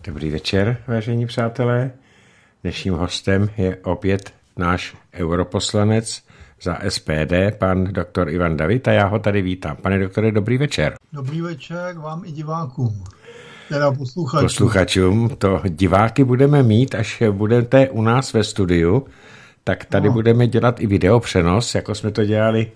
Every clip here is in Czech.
Dobrý večer, vážení přátelé. Dnešním hostem je opět náš europoslanec za SPD, pan doktor Ivan David, a já ho tady vítám. Pane doktore, dobrý večer. Dobrý večer vám i divákům, teda posluchačům. Posluchačům, to diváky budeme mít, až budete u nás ve studiu, tak tady budeme dělat i videopřenos, jako jsme to dělali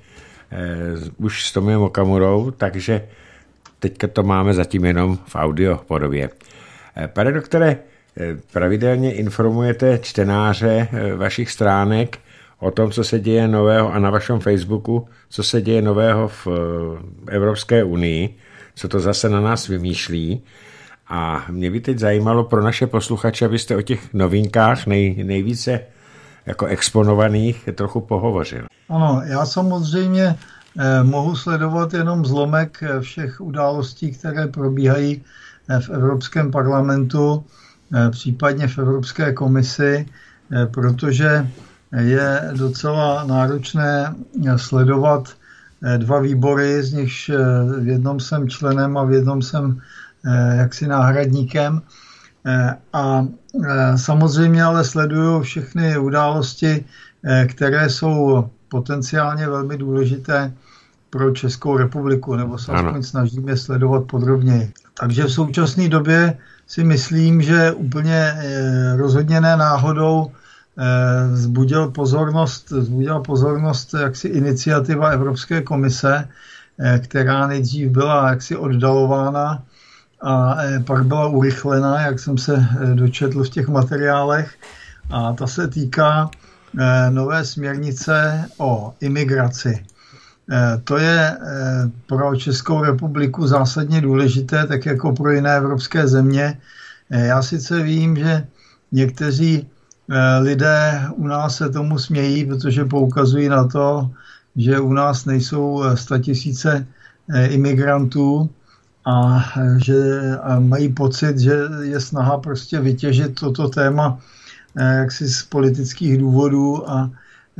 už s Tomiem Okamurou, takže teďka to máme zatím jenom v audio podobě. Pane doktore, pravidelně informujete čtenáře vašich stránek o tom, co se děje nového, a na vašem Facebooku, co se děje nového v Evropské unii, co to zase na nás vymýšlí. A mě by teď zajímalo pro naše posluchače, abyste o těch novinkách nejvíce jako exponovaných trochu pohovořil. Ano, já samozřejmě mohu sledovat jenom zlomek všech událostí, které probíhají v Evropském parlamentu, případně v Evropské komisi, protože je docela náročné sledovat dva výbory, z nichž v jednom jsem členem a v jednom jsem jaksi náhradníkem. A samozřejmě ale sleduju všechny události, které jsou potenciálně velmi důležité pro Českou republiku, nebo se aspoň snažíme sledovat podrobněji. Takže v současné době si myslím, že úplně rozhodně ne náhodou vzbudila pozornost jaksi iniciativa Evropské komise, která nejdřív byla jaksi oddalována a pak byla urychlena, jak jsem se dočetl v těch materiálech. A ta se týká nové směrnice o imigraci. To je pro Českou republiku zásadně důležité, tak jako pro jiné evropské země. Já sice vím, že někteří lidé u nás se tomu smějí, protože poukazují na to, že u nás nejsou 100 000 imigrantů a že mají pocit, že je snaha prostě vytěžit toto téma jaksi z politických důvodů a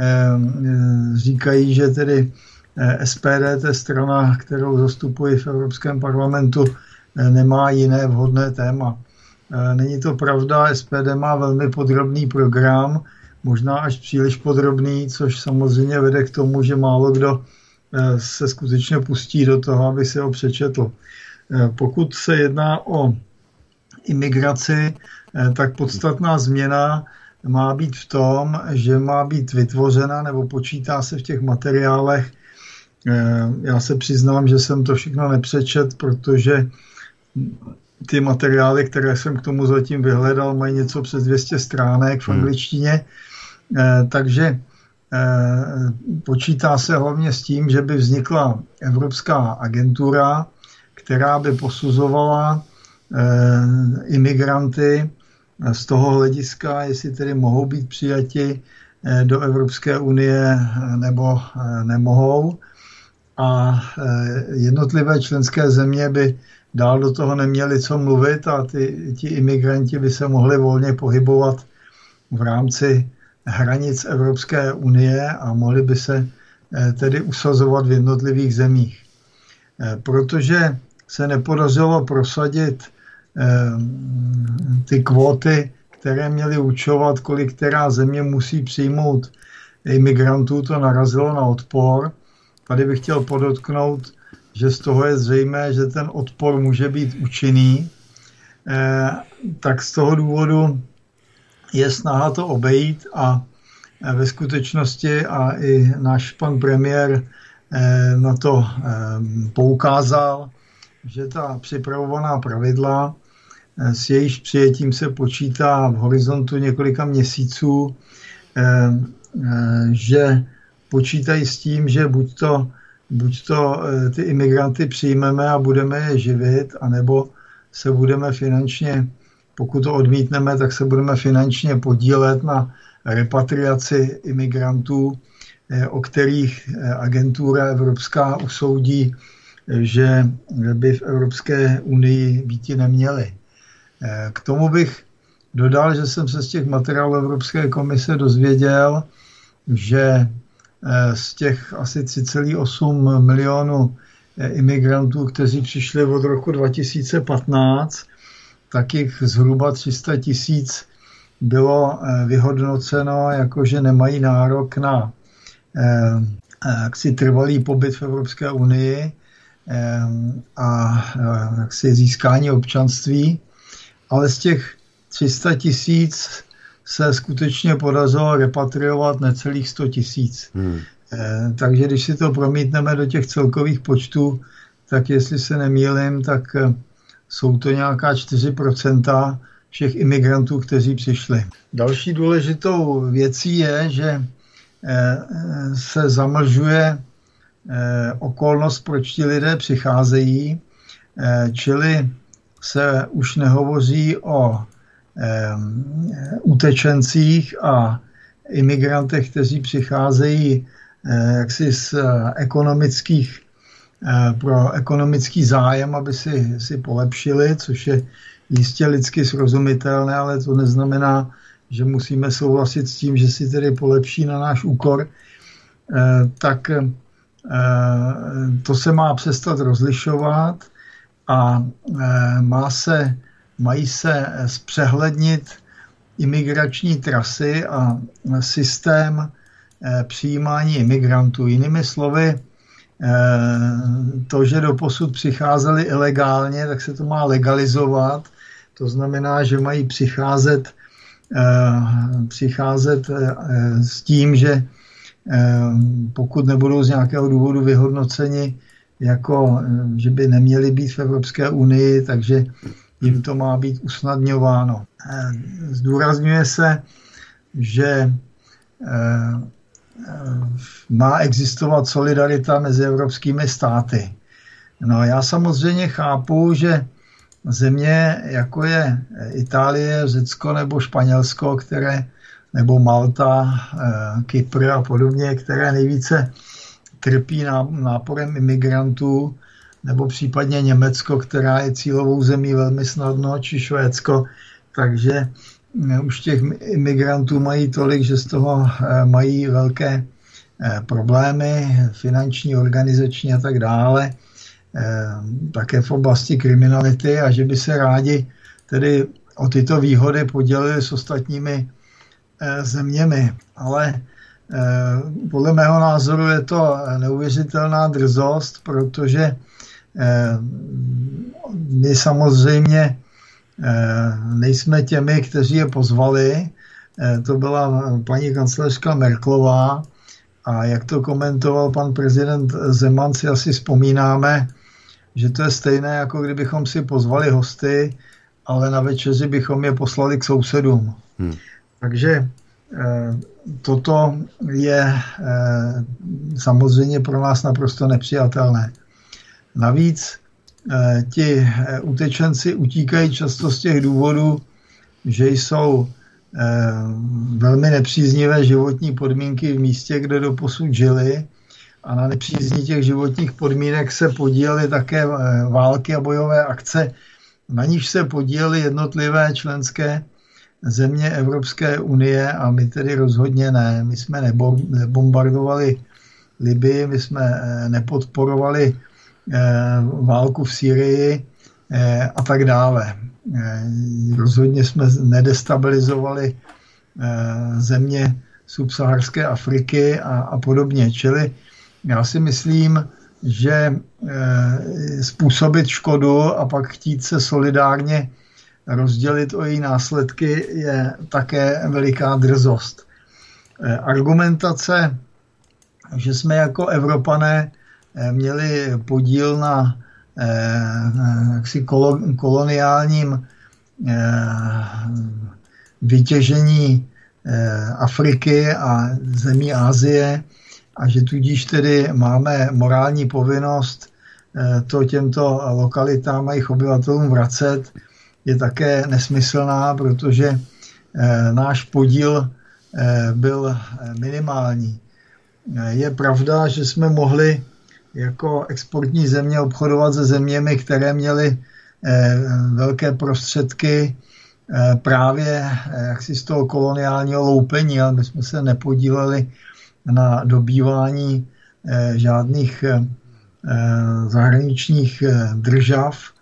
říkají, že tedy SPD, to je strana, kterou zastupuji v Evropském parlamentu, nemá jiné vhodné téma. Není to pravda, SPD má velmi podrobný program, možná až příliš podrobný, což samozřejmě vede k tomu, že málo kdo se skutečně pustí do toho, aby si ho přečetl. Pokud se jedná o imigraci, tak podstatná změna má být v tom, že má být vytvořena, nebo počítá se v těch materiálech. Já se přiznám, že jsem to všechno nepřečet, protože ty materiály, které jsem k tomu zatím vyhledal, mají něco přes 200 stránek v angličtině, takže počítá se hlavně s tím, že by vznikla Evropská agentura, která by posuzovala imigranty z toho hlediska, jestli tedy mohou být přijati do Evropské unie nebo nemohou. A jednotlivé členské země by dál do toho neměli co mluvit a ti imigranti by se mohli volně pohybovat v rámci hranic Evropské unie a mohli by se tedy usazovat v jednotlivých zemích. Protože se nepodařilo prosadit ty kvóty, které měly určovat, kolik která země musí přijmout imigrantů, to narazilo na odpor. Tady bych chtěl podotknout, že z toho je zřejmé, že ten odpor může být účinný, tak z toho důvodu je snaha to obejít a ve skutečnosti a i náš pan premiér na to poukázal, že ta připravovaná pravidla, s jejíž přijetím se počítá v horizontu několika měsíců, že počítají s tím, že buď to ty imigranty přijmeme a budeme je živit, anebo se budeme finančně, pokud to odmítneme, tak se budeme finančně podílet na repatriaci imigrantů, o kterých agentura evropská usoudí, že by v Evropské unii býti neměly. K tomu bych dodal, že jsem se z těch materiálů Evropské komise dozvěděl, že z těch asi 3,8 milionů imigrantů, kteří přišli od roku 2015, tak jich zhruba 300 000 bylo vyhodnoceno, jako že nemají nárok na jaksi trvalý pobyt v Evropské unii a jaksi získání občanství, ale z těch 300 000 se skutečně podařilo repatriovat necelých 100 000. Takže když si to promítneme do těch celkových počtů, tak jestli se nemýlím, tak jsou to nějaká 4% všech imigrantů, kteří přišli. Další důležitou věcí je, že se zamlžuje okolnost, proč ti lidé přicházejí, čili se už nehovoří o utečencích a imigrantech, kteří přicházejí jaksi z ekonomických, pro ekonomický zájem, aby si polepšili, což je jistě lidsky srozumitelné, ale to neznamená, že musíme souhlasit s tím, že si tedy polepší na náš úkor, tak to se má přestat rozlišovat a mají se zpřehlednit imigrační trasy a systém přijímání imigrantů. Jinými slovy, to, že doposud přicházeli ilegálně, tak se to má legalizovat. To znamená, že mají přicházet s tím, že pokud nebudou z nějakého důvodu vyhodnoceni, jako že by neměli být v Evropské unii, takže jim to má být usnadňováno. Zdůrazňuje se, že má existovat solidarita mezi evropskými státy. No, já samozřejmě chápu, že země, jako je Itálie, Řecko nebo Španělsko, nebo Malta, Kypr a podobně, které nejvíce trpí náporem imigrantů, nebo případně Německo, která je cílovou zemí velmi snadno, či Švédsko, takže už těch imigrantů mají tolik, že z toho mají velké problémy, finanční, organizační a tak dále, také v oblasti kriminality a že by se rádi tedy o tyto výhody podělili s ostatními zeměmi. Ale podle mého názoru je to neuvěřitelná drzost, protože my samozřejmě nejsme těmi, kteří je pozvali. To byla paní kancléřka Merkelová a jak to komentoval pan prezident Zeman, si asi vzpomínáme, že to je stejné, jako kdybychom si pozvali hosty, ale na večeři bychom je poslali k sousedům. Takže toto je samozřejmě pro nás naprosto nepřijatelné. Navíc ti utečenci utíkají často z těch důvodů, že jsou velmi nepříznivé životní podmínky v místě, kde doposud žili, a na nepřízní těch životních podmínek se podílely také války a bojové akce, na níž se podílely jednotlivé členské země Evropské unie a my tedy rozhodně ne. My jsme nebombardovali Libii, my jsme nepodporovali válku v Sýrii a tak dále. Rozhodně jsme nedestabilizovali země subsaharské Afriky a podobně. Čili já si myslím, že způsobit škodu a pak chtít se solidárně rozdělit o její následky je také veliká drzost. Argumentace, že jsme jako Evropané měli podíl na jaksi koloniálním vytěžení Afriky a zemí Asie a že tudíž tedy máme morální povinnost to těmto lokalitám a jejich obyvatelům vracet, je také nesmyslná, protože náš podíl byl minimální. Je pravda, že jsme mohli jako exportní země obchodovat se zeměmi, které měly velké prostředky právě jaksi z toho koloniálního loupení, ale my jsme se nepodíleli na dobývání žádných zahraničních držav,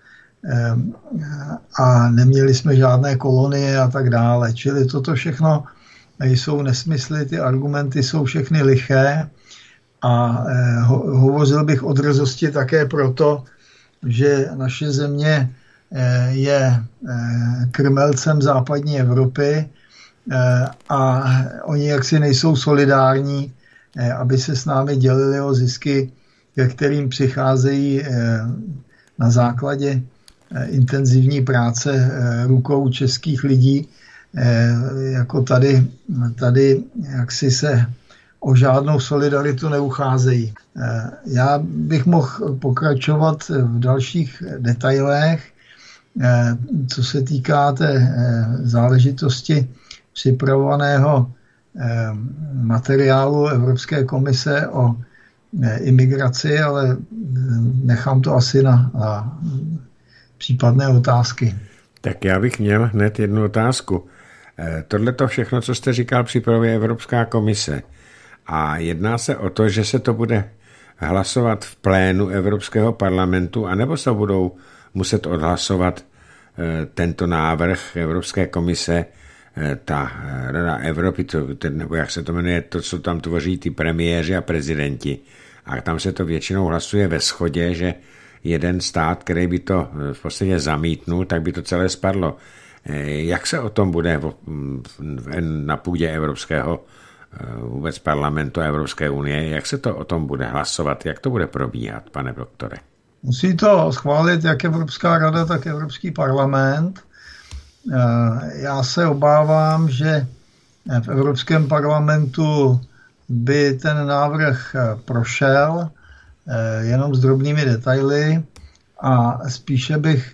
a neměli jsme žádné kolonie a tak dále. Čili toto všechno jsou nesmysly, ty argumenty jsou všechny liché a hovořil bych o drzosti také proto, že naše země je krmelcem západní Evropy a oni jaksi nejsou solidární, aby se s námi dělili o zisky, ke kterým přicházejí na základě intenzivní práce rukou českých lidí, jako tady jaksi se o žádnou solidaritu neucházejí. Já bych mohl pokračovat v dalších detailech, co se týká té záležitosti připravovaného materiálu Evropské komise o imigraci, ale nechám to asi na případné otázky. Tak já bych měl hned jednu otázku. Tohle to všechno, co jste říkal, připravuje Evropská komise. A jedná se o to, že se to bude hlasovat v plénu Evropského parlamentu, anebo se budou muset odhlasovat tento návrh Evropské komise, ta Rada Evropy, nebo jak se to jmenuje, to, co tam tvoří ty premiéři a prezidenti. A tam se to většinou hlasuje ve shodě, že jeden stát, který by to v podstatě zamítnul, tak by to celé spadlo. Jak se o tom bude na půdě Evropského vůbec parlamentu Evropské unie, jak se to o tom bude hlasovat, jak to bude probíhat, pane doktore? Musí to schválit jak Evropská rada, tak Evropský parlament. Já se obávám, že v Evropském parlamentu by ten návrh prošel jenom s drobnými detaily a spíše bych,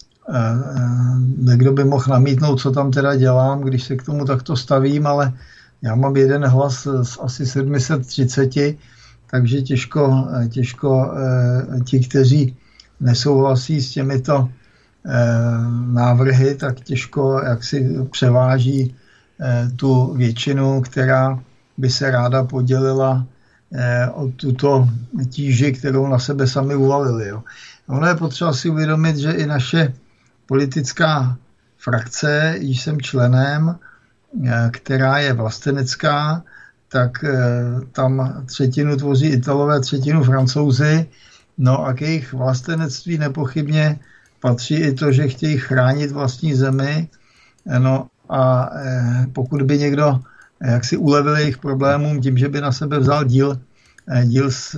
někdo by mohl namítnout, co tam teda dělám, když se k tomu takto stavím, ale já mám jeden hlas z asi 730, takže těžko ti, kteří nesouhlasí s těmito návrhy, tak těžko jak si převáží tu většinu, která by se ráda podělila o tuto tíži, kterou na sebe sami uvalili. Jo. Ono je potřeba si uvědomit, že i naše politická frakce, již jsem členem, která je vlastenecká, tak tam třetinu tvoří Italové, třetinu Francouzi. No a k jejich vlastenectví nepochybně patří i to, že chtějí chránit vlastní zemi. No a pokud by někdo jak si ulevil jejich problémům tím, že by na sebe vzal díl z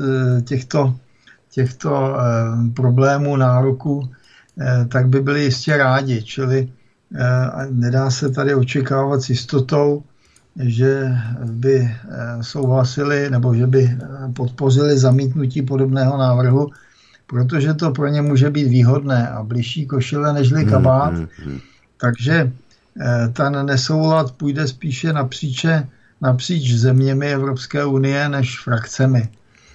těchto problémů, nároků, tak by byli jistě rádi. Čili nedá se tady očekávat s jistotou, že by souhlasili nebo že by podpořili zamítnutí podobného návrhu, protože to pro ně může být výhodné a bližší košile nežli kabát. Takže ten nesoulad půjde spíše napříč zeměmi Evropské unie než frakcemi.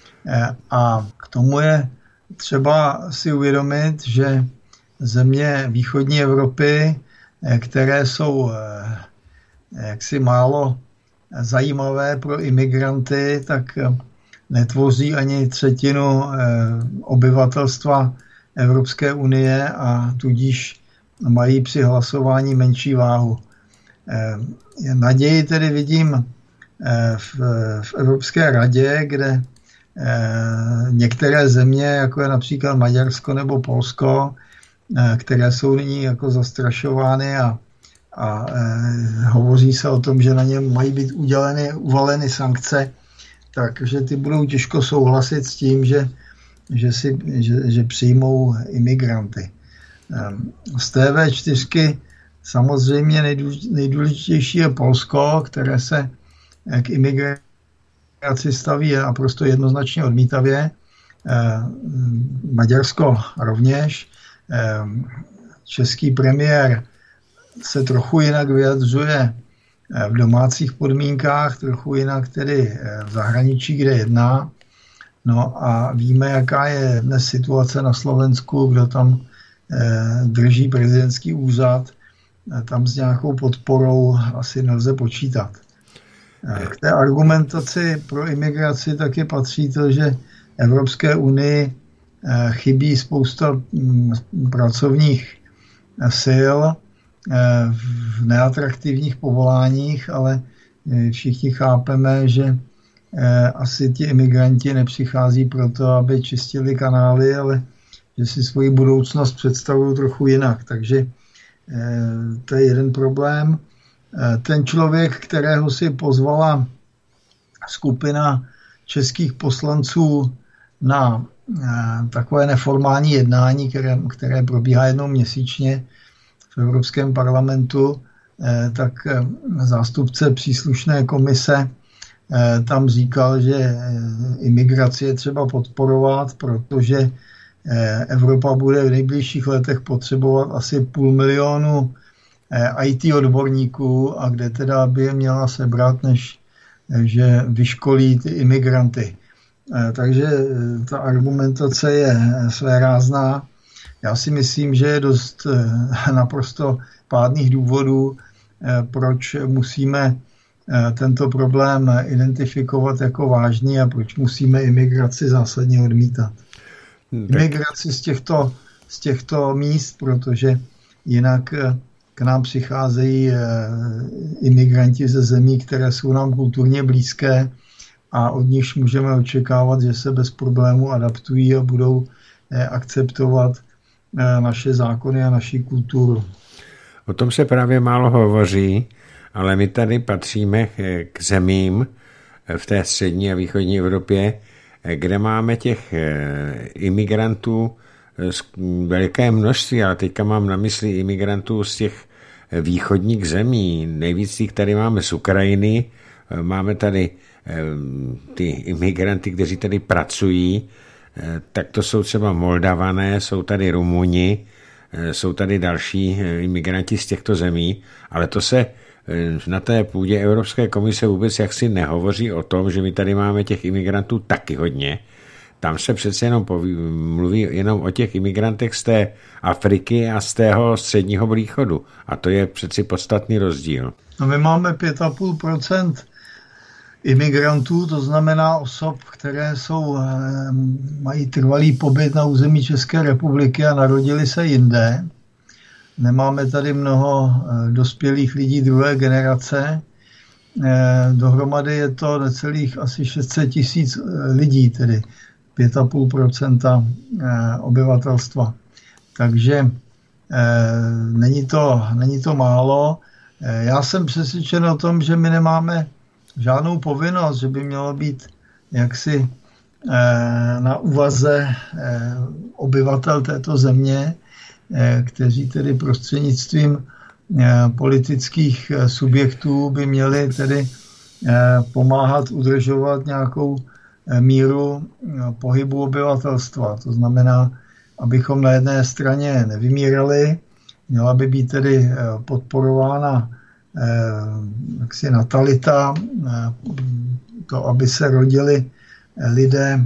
A k tomu je třeba si uvědomit, že země východní Evropy, které jsou jaksi málo zajímavé pro imigranty, tak netvoří ani třetinu obyvatelstva Evropské unie a tudíž mají při hlasování menší váhu. Naději tedy vidím v Evropské radě, kde některé země, jako je například Maďarsko nebo Polsko, které jsou nyní jako zastrašovány a hovoří se o tom, že na ně mají být uvaleny sankce, takže ty budou těžko souhlasit s tím, že přijmou imigranty. Z TV4 samozřejmě nejdůležitější je Polsko, které se k imigraci staví naprosto jednoznačně odmítavě. Maďarsko rovněž. Český premiér se trochu jinak vyjadřuje v domácích podmínkách, trochu jinak tedy v zahraničí, kde jedná. No a víme, jaká je dnes situace na Slovensku, kdo tam drží prezidentský úřad. Tam s nějakou podporou asi nelze počítat. K té argumentaci pro imigraci taky patří to, že Evropské unii chybí spousta pracovních sil v neatraktivních povoláních, ale všichni chápeme, že asi ti imigranti nepřichází proto, aby čistili kanály, ale že si svoji budoucnost představují trochu jinak. Takže to je jeden problém. Ten člověk, kterého si pozvala skupina českých poslanců na takové neformální jednání, které probíhá jednou měsíčně v Evropském parlamentu, tak zástupce příslušné komise tam říkal, že imigraci je třeba podporovat, protože Evropa bude v nejbližších letech potřebovat asi 500 000 IT odborníků a kde teda by je měla sebrat, než že vyškolí ty imigranty. Takže ta argumentace je svérázná. Já si myslím, že je dost naprosto pádných důvodů, proč musíme tento problém identifikovat jako vážný a proč musíme imigraci zásadně odmítat. Imigraci z těchto míst, protože jinak k nám přicházejí imigranti ze zemí, které jsou nám kulturně blízké a od nich můžeme očekávat, že se bez problému adaptují a budou akceptovat naše zákony a naši kulturu. O tom se právě málo hovoří, ale my tady patříme k zemím v té střední a východní Evropě, kde máme těch imigrantů veliké množství, ale teďka mám na mysli imigrantů z těch východních zemí. Nejvíc těch tady máme z Ukrajiny, máme tady ty imigranty, kteří tady pracují, tak to jsou třeba Moldavané, jsou tady Rumuni, jsou tady další imigranti z těchto zemí, ale to se na té půdě Evropské komise vůbec jaksi nehovoří o tom, že my tady máme těch imigrantů taky hodně. Tam se přece jenom mluví jenom o těch imigrantech z té Afriky a z tého středního východu. A to je přeci podstatný rozdíl. No my máme 5,5% imigrantů, to znamená osob, které mají trvalý pobyt na území České republiky a narodili se jinde. Nemáme tady mnoho dospělých lidí druhé generace. Dohromady je to necelých asi 600 000 lidí, tedy 5,5% obyvatelstva. Takže není to málo. Já jsem přesvědčen o tom, že my nemáme žádnou povinnost, že by mělo být jaksi na úvaze obyvatel této země, kteří tedy prostřednictvím politických subjektů by měli tedy pomáhat udržovat nějakou míru pohybu obyvatelstva. To znamená, abychom na jedné straně nevymírali, měla by být tedy podporována jaksi natalita, to, aby se rodili lidé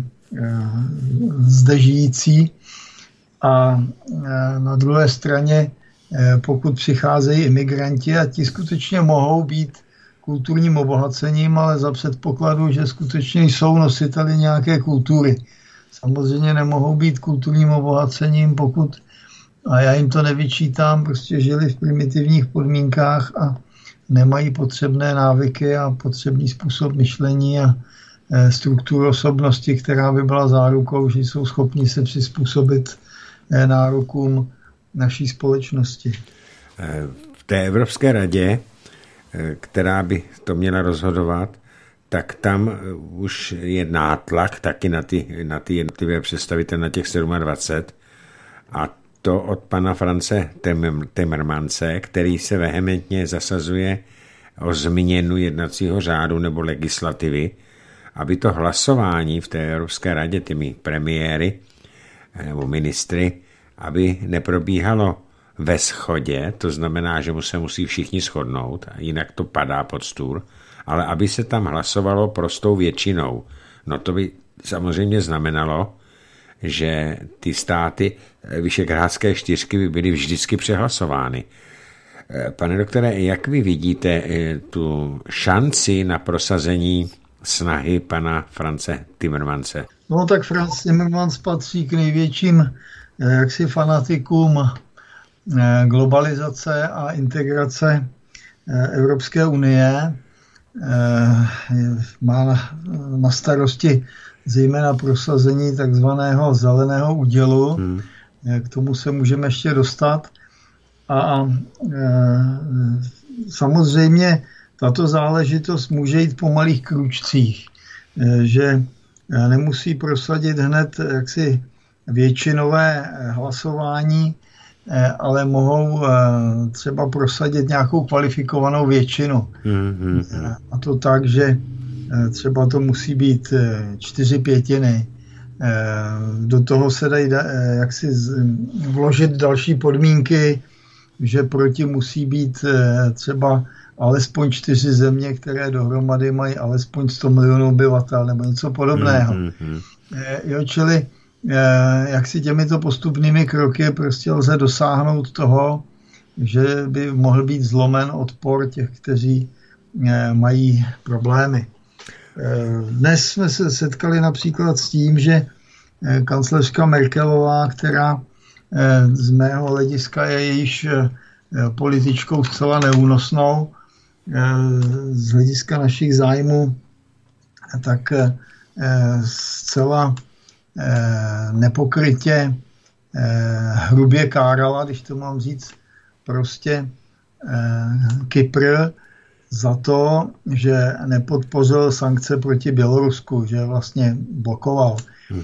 zde žijící. A na druhé straně, pokud přicházejí imigranti a ti skutečně mohou být kulturním obohacením, ale za předpokladu, že skutečně jsou nositeli nějaké kultury. Samozřejmě nemohou být kulturním obohacením, pokud, a já jim to nevyčítám, prostě žili v primitivních podmínkách a nemají potřebné návyky a potřebný způsob myšlení a strukturu osobnosti, která by byla zárukou, že jsou schopni se přizpůsobit nárokům naší společnosti. V té Evropské radě, která by to měla rozhodovat, tak tam už je nátlak taky na ty jednotlivé představitele, na těch 27, a to od pana France Timmermanse, který se vehementně zasazuje o změnu jednacího řádu nebo legislativy, aby to hlasování v té Evropské radě těmi premiéry nebo ministry, aby neprobíhalo ve shodě, to znamená, že se musí všichni shodnout, a jinak to padá pod stůl, ale aby se tam hlasovalo prostou většinou. No to by samozřejmě znamenalo, že ty státy Visegrádské čtyřky by byly vždycky přehlasovány. Pane doktore, jak vy vidíte tu šanci na prosazení snahy pana France Timmermanse? No tak Franz Timmermans patří k největším jaksi fanatikům globalizace a integrace Evropské unie. Má na starosti zejména prosazení takzvaného zeleného údělu. K tomu se můžeme ještě dostat. A samozřejmě tato záležitost může jít po malých krůčcích, že nemusí prosadit hned jaksi většinové hlasování, ale mohou třeba prosadit nějakou kvalifikovanou většinu. A to tak, že třeba to musí být 4/5. Do toho se dají jaksi vložit další podmínky, že proti musí být třeba alespoň 4 země, které dohromady mají alespoň 100 milionů obyvatel nebo něco podobného. Čili jak si těmito postupnými kroky prostě lze dosáhnout toho, že by mohl být zlomen odpor těch, kteří mají problémy. Dnes jsme se setkali například s tím, že kancléřka Merkelová, která z mého hlediska je již političkou zcela neúnosnou, z hlediska našich zájmů, tak zcela nepokrytě hrubě kárala, když to mám říct, prostě Kypr za to, že nepodpořil sankce proti Bělorusku, že vlastně blokoval.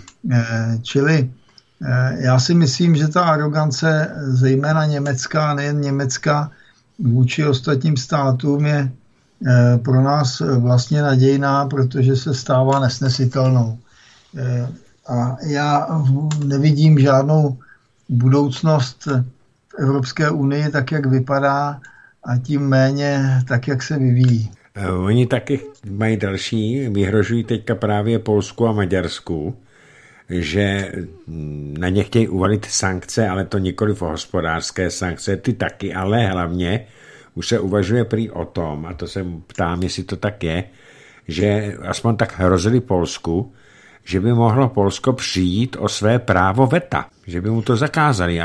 Čili já si myslím, že ta arogance, zejména německá, nejen německá, vůči ostatním státům je pro nás vlastně nadějná, protože se stává nesnesitelnou. A já nevidím žádnou budoucnost v Evropské unii tak, jak vypadá, a tím méně tak, jak se vyvíjí. Oni taky mají další, vyhrožují teďka právě Polsku a Maďarsku, že na ně chtějí uvalit sankce, ale to nikoliv hospodářské sankce, ty taky, ale hlavně už se uvažuje prý o tom, a to se ptám, jestli to tak je, že aspoň tak hrozili Polsku, že by mohlo Polsko přijít o své právo veta, že by mu to zakázali,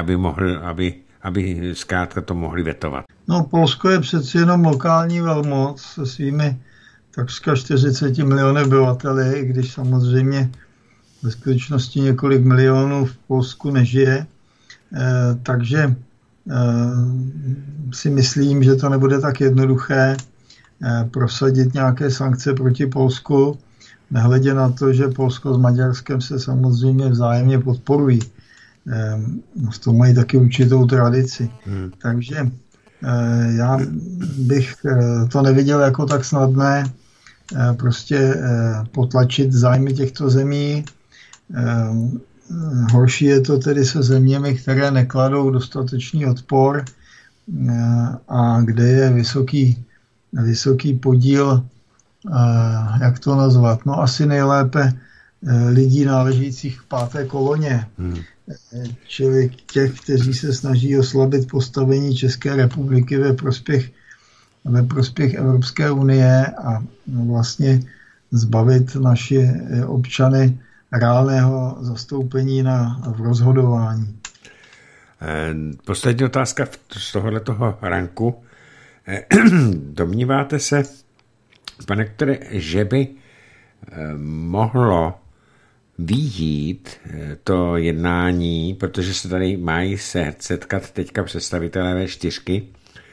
aby zkrátka to mohli vetovat. No, Polsko je přeci jenom lokální velmoc se svými takřka 40 miliony obyvateli, i když samozřejmě ve skutečnosti několik milionů v Polsku nežije. Takže si myslím, že to nebude tak jednoduché prosadit nějaké sankce proti Polsku, nehledě na to, že Polsko s Maďarskem se samozřejmě vzájemně podporují. V tom mají taky určitou tradici. Takže já bych to neviděl jako tak snadné prostě potlačit zájmy těchto zemí. Horší je to tedy se zeměmi, které nekladou dostatečný odpor a kde je vysoký podíl, jak to nazvat, no asi nejlépe lidí náležících k 5. koloně, čili těch, kteří se snaží oslabit postavení České republiky ve prospěch Evropské unie a vlastně zbavit naše občany reálného zastoupení v rozhodování. Poslední otázka z tohoto ranku. Domníváte se, pane doktore, že by mohlo vyjít to jednání, protože se tady mají setkat teďka představitelé V4,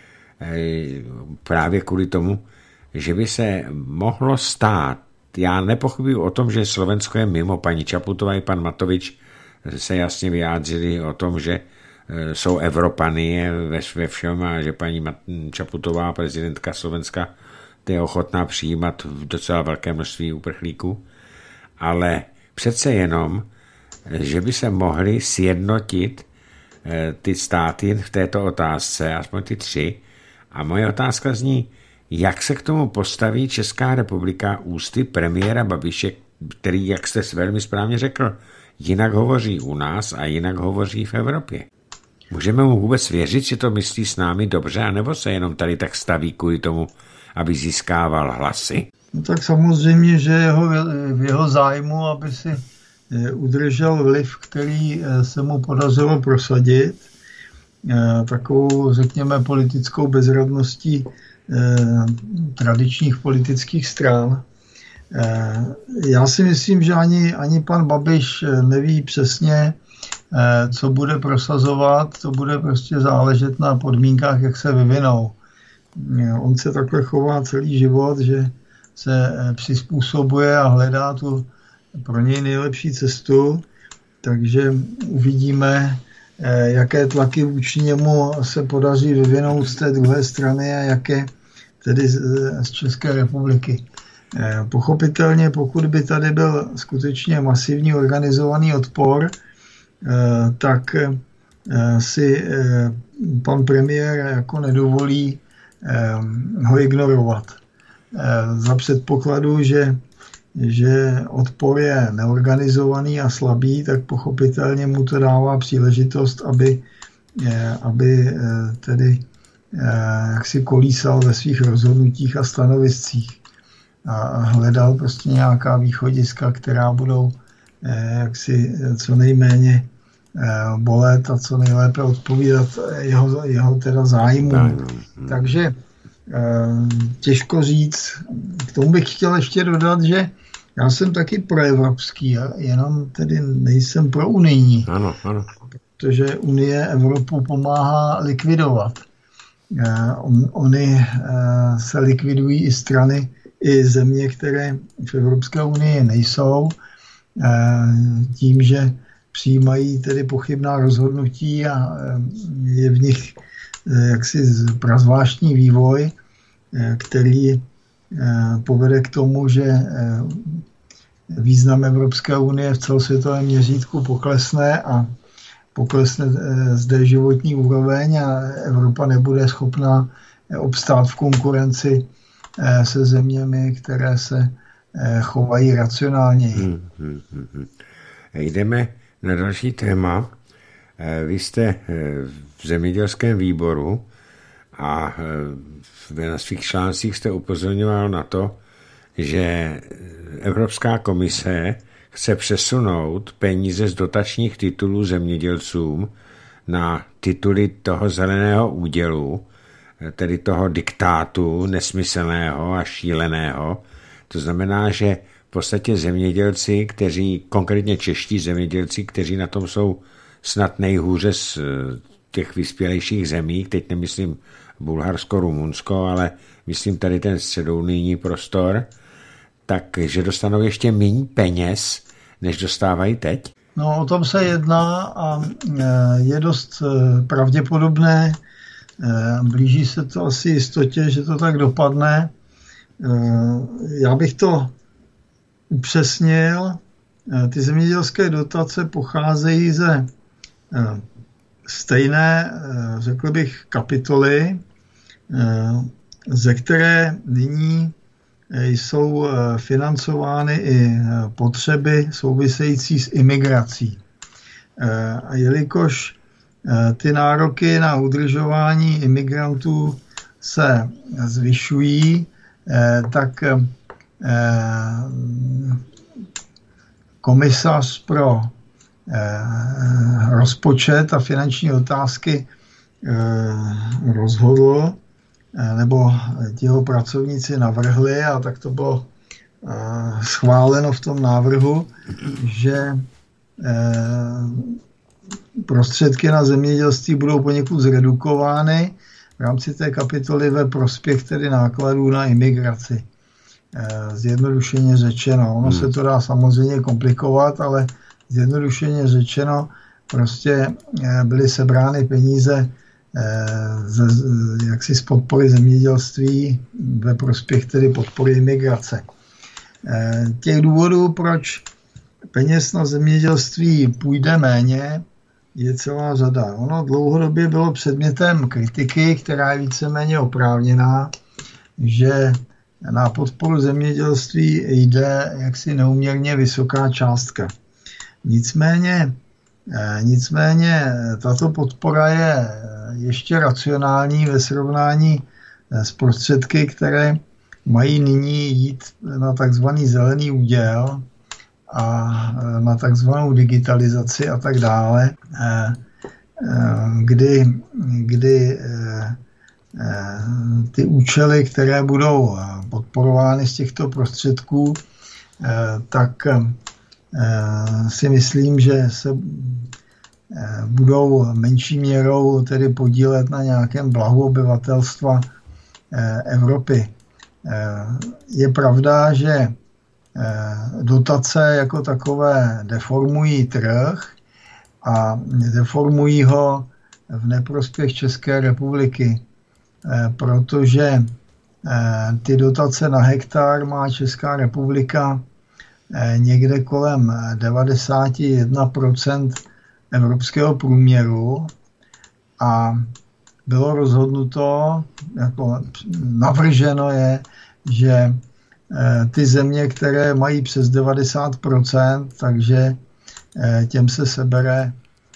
právě kvůli tomu, že by se mohlo stát, já nepochybuji o tom, že Slovensko je mimo, paní Čaputová i pan Matovič se jasně vyjádřili o tom, že jsou Evropany ve všem a že paní Čaputová, prezidentka Slovenska, je ochotná přijímat v docela velké množství uprchlíků, ale přece jenom, že by se mohly sjednotit ty státy v této otázce, aspoň ty 3. A moje otázka zní, jak se k tomu postaví Česká republika ústy premiéra Babiše, který, jak jste velmi správně řekl, jinak hovoří u nás a jinak hovoří v Evropě. Můžeme mu vůbec věřit, že to myslí s námi dobře, anebo se jenom tady tak staví kvůli tomu, aby získával hlasy? No tak samozřejmě, že v jeho zájmu, aby si udržel vliv, který se mu podařilo prosadit, takovou, řekněme, politickou bezradností tradičních politických stran. Já si myslím, že ani pan Babiš neví přesně, co bude prosazovat, to bude prostě záležet na podmínkách, jak se vyvinou. On se takhle chová celý život, že se přizpůsobuje a hledá tu pro něj nejlepší cestu, takže uvidíme, jaké tlaky vůči němu se podaří vyvinout z té druhé strany a jaké tedy z České republiky. Pochopitelně, pokud by tady byl skutečně masivní organizovaný odpor, tak si pan premiér jako nedovolí ho ignorovat. Za předpokladu, že odpor je neorganizovaný a slabý, tak pochopitelně mu to dává příležitost, aby tedy jaksi kolísal ve svých rozhodnutích a stanoviscích a hledal prostě nějaká východiska, která budou jaksi co nejméně bolet a co nejlépe odpovídat jeho teda zájmu. Takže těžko říct. K tomu bych chtěl ještě dodat, že já jsem taky proevropský, jenom tedy nejsem pro unijní. Ano. Protože Unie Evropu pomáhá likvidovat. Oni se likvidují i strany, i země, které v Evropské unii nejsou, tím, že přijímají tedy pochybná rozhodnutí a je v nich jaksi prazvláštní vývoj, který povede k tomu, že význam Evropské unie v celosvětovém měřítku poklesne a poklesne zde životní úroveň a Evropa nebude schopna obstát v konkurenci se zeměmi, které se chovají racionálněji. Jdeme na další téma. Vy jste v zemědělském výboru a na svých článcích jste upozorňoval na to, že Evropská komise chce přesunout peníze z dotačních titulů zemědělcům na tituly toho zeleného údělu, tedy toho diktátu nesmyslného a šíleného. To znamená, že v podstatě zemědělci, konkrétně čeští zemědělci, kteří na tom jsou snad nejhůře z těch vyspělejších zemí, teď nemyslím Bulharsko, Rumunsko, ale myslím tady ten středounijní prostor, takže dostanou ještě méně peněz, než dostávají teď? No, o tom se jedná a je dost pravděpodobné, blíží se to asi jistotě, že to tak dopadne. Já bych to upřesnil. Ty zemědělské dotace pocházejí ze stejné, řekl bych, kapitoly, ze které nyní jsou financovány i potřeby související s imigrací. A jelikož ty nároky na udržování imigrantů se zvyšují, tak komisař pro rozpočet a finanční otázky rozhodl, nebo jeho pracovníci navrhli, a tak to bylo schváleno v tom návrhu, že prostředky na zemědělství budou poněkud zredukovány v rámci té kapitoly ve prospěch tedy nákladů na imigraci. Zjednodušeně řečeno. Ono se to dá samozřejmě komplikovat, ale zjednodušeně řečeno prostě byly sebrány peníze jaksi z podpory zemědělství ve prospěch tedy podpory imigrace. Těch důvodů, proč peněz na zemědělství půjde méně, je celá řada. Ono dlouhodobě bylo předmětem kritiky, která je víceméně oprávněná, že na podporu zemědělství jde jaksi neúměrně vysoká částka. Nicméně tato podpora je ještě racionální ve srovnání s prostředky, které mají nyní jít na takzvaný zelený úděl a na takzvanou digitalizaci a tak dále, kdy ty účely, které budou podporovány z těchto prostředků, tak si myslím, že se budou menší měrou tedy podílet na nějakém blahu obyvatelstva Evropy. Je pravda, že dotace jako takové deformují trh a deformují ho v neprospěch České republiky, protože ty dotace na hektar má Česká republika někde kolem 91% evropského průměru a bylo rozhodnuto, jako navrženo je, že ty země, které mají přes 90%, takže těm se sebere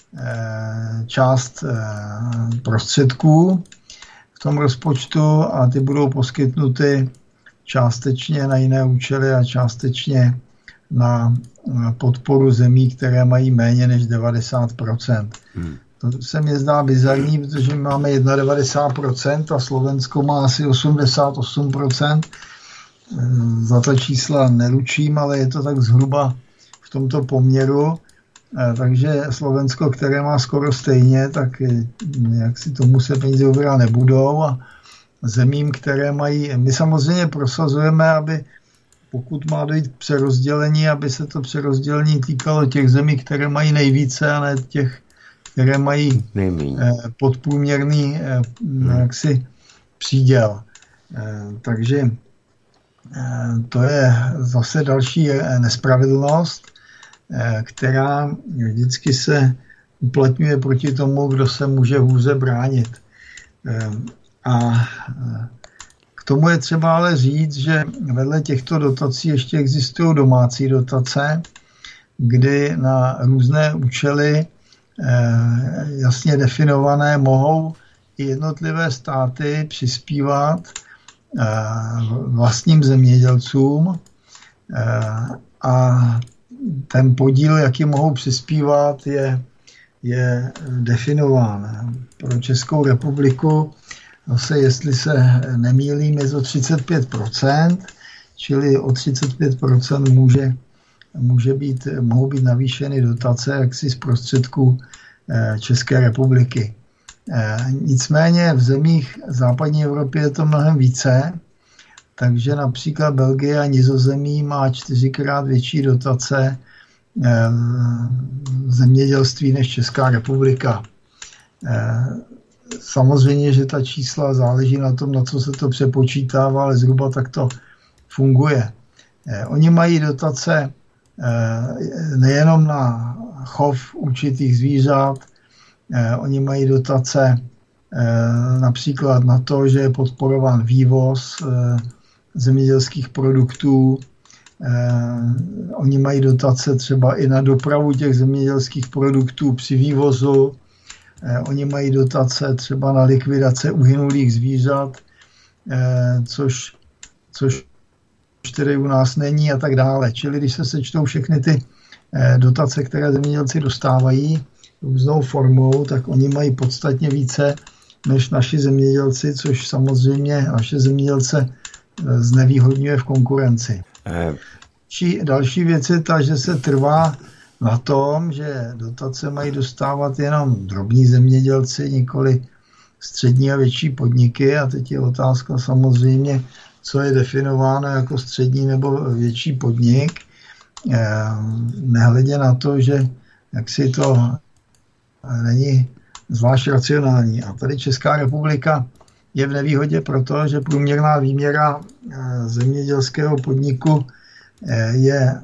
část prostředků v tom rozpočtu a ty budou poskytnuty částečně na jiné účely a částečně na podporu zemí, které mají méně než 90%. To se mi zdá bizarní, protože my máme 91% a Slovensko má asi 88%. Za ta čísla neručím, ale je to tak zhruba v tomto poměru. Takže Slovensko, které má skoro stejně, tak jak si tomu se peníze ubírat nebudou. A zemím, které mají... My samozřejmě prosazujeme, aby pokud má dojít k přerozdělení, aby se to přerozdělení týkalo těch zemí, které mají nejvíce a ne těch, které mají podprůměrný jaksi příděl. Takže to je zase další nespravedlnost, která vždycky se uplatňuje proti tomu, kdo se může hůře bránit. A k tomu je třeba ale říct, že vedle těchto dotací ještě existují domácí dotace, kdy na různé účely jasně definované mohou i jednotlivé státy přispívat vlastním zemědělcům a ten podíl, jaký mohou přispívat, je definován. Pro Českou republiku zase, jestli se nemýlím, je to 35%, čili o 35% mohou být navýšeny dotace jaksi z prostředků České republiky. Nicméně v zemích západní Evropy je to mnohem více, takže například Belgie a Nizozemí má 4krát větší dotace zemědělství než Česká republika. Samozřejmě, že ta čísla záleží na tom, na co se to přepočítává, ale zhruba tak to funguje. Oni mají dotace nejenom na chov určitých zvířat, oni mají dotace například na to, že je podporován vývoz zemědělských produktů. Oni mají dotace třeba i na dopravu těch zemědělských produktů při vývozu. Oni mají dotace třeba na likvidace uhynulých zvířat, což tedy u nás není a tak dále. Čili když se sečtou všechny ty dotace, které zemědělci dostávají různou formou, tak oni mají podstatně více než naši zemědělci, což samozřejmě naše zemědělce znevýhodňuje v konkurenci. Další věc je ta, že se trvá na tom, že dotace mají dostávat jenom drobní zemědělci, nikoli střední a větší podniky. A teď je otázka samozřejmě, co je definováno jako střední nebo větší podnik. Nehledě na to, že jaksi to není zvlášť racionální. A tady Česká republika je v nevýhodě proto, že průměrná výměra zemědělského podniku je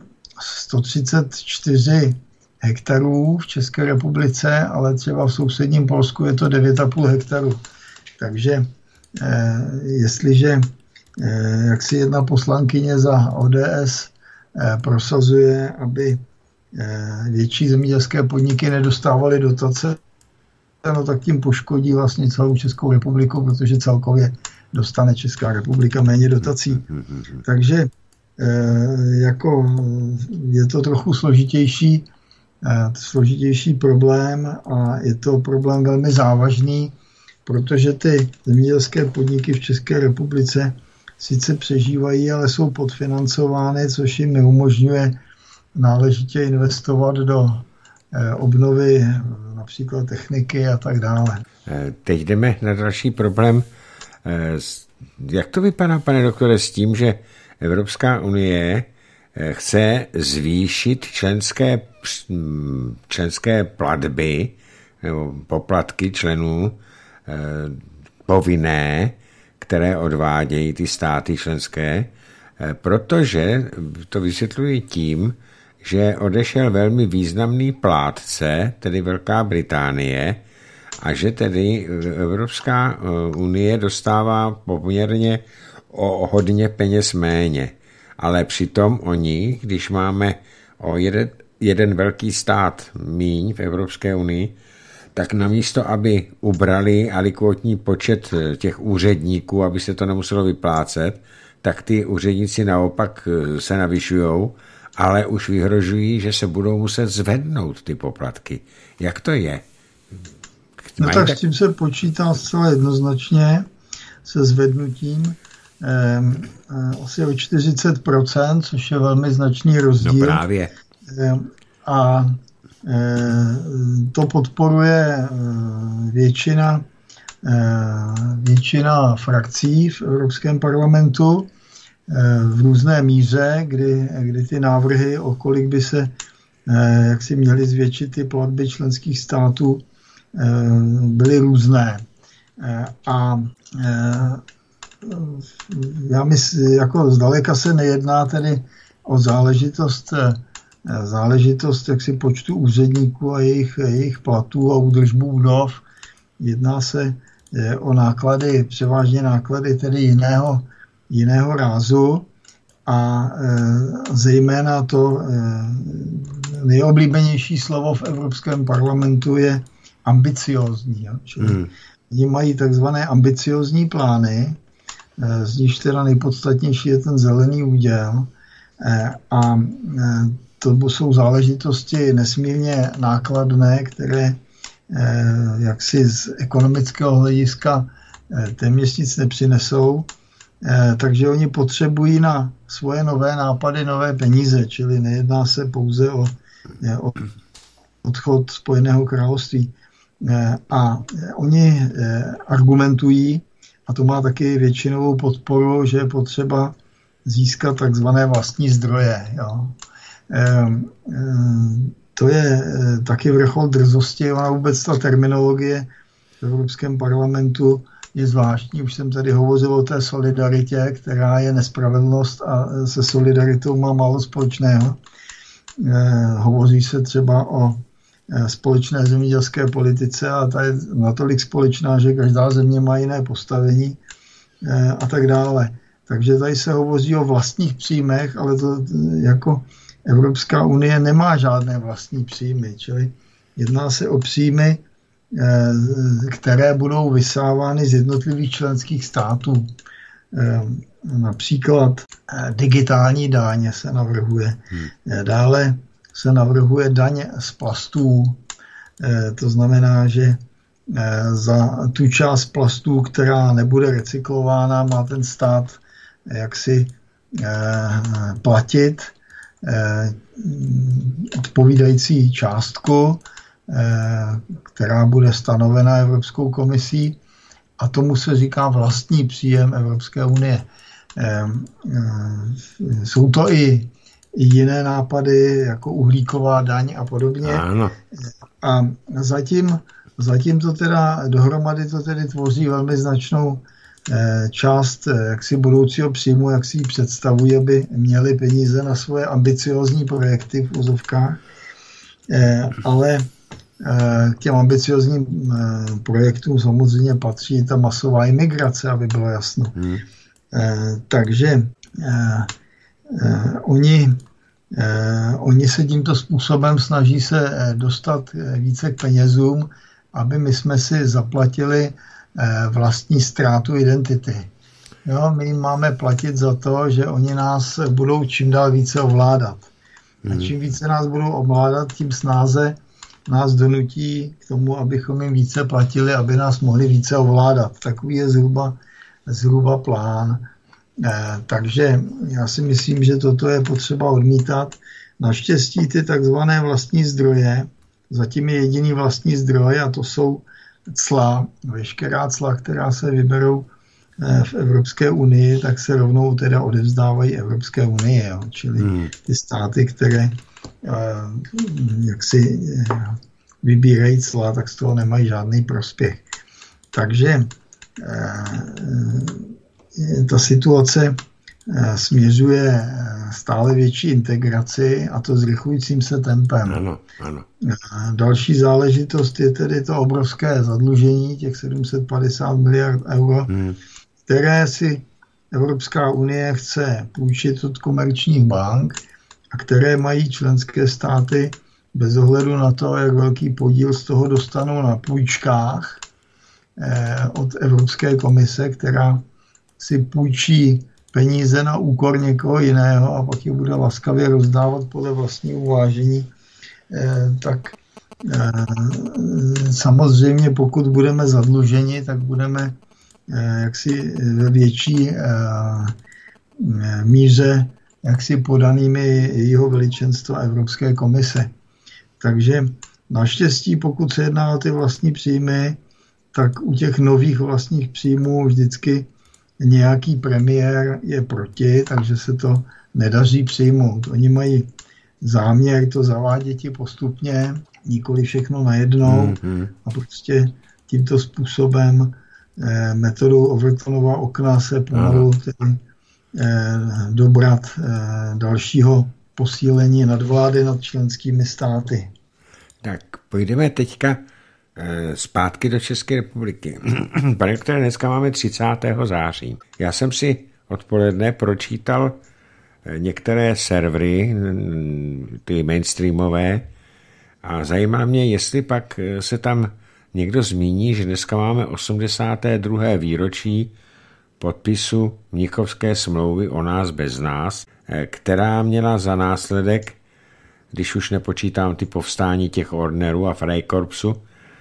134 hektarů v České republice, ale třeba v sousedním Polsku je to 9,5 hektarů. Takže jestliže jak si jedna poslankyně za ODS prosazuje, aby větší zemědělské podniky nedostávaly dotace, no tak tím poškodí vlastně celou Českou republiku, protože celkově dostane Česká republika méně dotací. Takže jako je to trochu složitější problém a je to problém velmi závažný, protože ty zemědělské podniky v České republice sice přežívají, ale jsou podfinancovány, což jim neumožňuje náležitě investovat do obnovy například techniky a tak dále. Teď jdeme na další problém. Jak to vypadá, pane doktore, s tím, že Evropská unie chce zvýšit členské platby nebo poplatky členů povinné, které odvádějí ty státy členské, protože to vysvětluji tím, že odešel velmi významný plátce, tedy Velká Británie, a že tedy Evropská unie dostává poměrně o hodně peněz méně. Ale přitom oni, když máme o jeden velký stát míň v Evropské unii, tak namísto, aby ubrali alikvotní počet těch úředníků, aby se to nemuselo vyplácet, tak ty úředníci naopak se navyšujou, ale už vyhrožují, že se budou muset zvednout ty poplatky. Jak to je? No tak s tím se počítá zcela jednoznačně se zvednutím asi o 40%, což je velmi značný rozdíl. No právě. A to podporuje většina frakcí v Evropském parlamentu v různé míře, kdy ty návrhy, o kolik by se jak si měly zvětšit ty platby členských států, byly různé. A já myslím, jako zdaleka se nejedná tedy o záležitost jaksi počtu úředníků a jejich platů a údržbu budov. Jedná se o náklady, převážně náklady tedy jiného rázu a zejména to nejoblíbenější slovo v Evropském parlamentu je ambiciózní. Oni mají takzvané ambiciózní plány, z nichž teda nejpodstatnější je ten zelený úděl a to jsou záležitosti nesmírně nákladné, které jaksi z ekonomického hlediska téměř nic nepřinesou, takže oni potřebují na svoje nové nápady nové peníze, čili nejedná se pouze o odchod Spojeného království. A oni argumentují, a to má taky většinovou podporu, že je potřeba získat takzvané vlastní zdroje. Jo. To je taky vrchol drzosti, ona vůbec ta terminologie v Evropském parlamentu je zvláštní. Už jsem tady hovořil o té solidaritě, která je nespravedlnost a se solidaritou má málo společného. Hovoří se třeba o společné zemědělské politice a ta je natolik společná, že každá země má jiné postavení a tak dále. Takže tady se hovoří o vlastních příjmech, ale to jako Evropská unie nemá žádné vlastní příjmy, čili jedná se o příjmy, které budou vysávány z jednotlivých členských států. Například digitální daň se navrhuje. Dále se navrhuje daň z plastů. To znamená, že za tu část plastů, která nebude recyklována, má ten stát jaksi platit odpovídající částku, která bude stanovena Evropskou komisí, a tomu se říká vlastní příjem Evropské unie. Jsou to i jiné nápady, jako uhlíková daň a podobně. Ano. A zatím to teda dohromady to tedy tvoří velmi značnou část jaksi budoucího příjmu, jak si ji představují, aby měli peníze na svoje ambiciozní projekty v úzovkách. Ale k těm ambiciozním projektům samozřejmě patří ta masová imigrace, aby bylo jasno. Takže oni se tímto způsobem snaží se dostat více k penězům, aby my jsme si zaplatili vlastní ztrátu identity. Jo, my jim máme platit za to, že oni nás budou čím dál více ovládat. A čím více nás budou ovládat, tím snáze nás donutí k tomu, abychom jim více platili, aby nás mohli více ovládat. Takový je zhruba plán. Takže já si myslím, že toto je potřeba odmítat. Naštěstí ty takzvané vlastní zdroje, zatím je jediný vlastní zdroj a to jsou cla. Veškerá cla, která se vyberou v Evropské unii, tak se rovnou teda odevzdávají Evropské unii. Jo? Čili ty státy, které jaksi vybírají cla, tak z toho nemají žádný prospěch. Takže ta situace směřuje stále větší integraci a to zrychlujícím se tempem. Ano. Další záležitost je tedy to obrovské zadlužení, těch 750 miliard euro, které si Evropská unie chce půjčit od komerčních bank a které mají členské státy bez ohledu na to, jak velký podíl z toho dostanou na půjčkách od Evropské komise, která si půjčí peníze na úkor někoho jiného a pak je bude laskavě rozdávat podle vlastního uvážení, tak samozřejmě pokud budeme zadluženi, tak budeme jaksi ve větší míře jaksi podanými jeho veličenstva Evropské komise. Takže naštěstí, pokud se jedná o ty vlastní příjmy, tak u těch nových vlastních příjmů vždycky nějaký premiér je proti, takže se to nedaří přijmout. Oni mají záměr to zavádět postupně, nikoli všechno najednou a prostě tímto způsobem metodou Overtonova okna se pomalu dobrat dalšího posílení nadvlády nad členskými státy. Tak půjdeme teďka zpátky do České republiky. Pane doktore, dneska máme 30. září. Já jsem si odpoledne pročítal některé servery, ty mainstreamové, a zajímá mě, jestli pak se tam někdo zmíní, že dneska máme 82. výročí podpisu Mnichovské smlouvy o nás bez nás, která měla za následek, když už nepočítám ty povstání těch Ordnerů a Freikorpsu,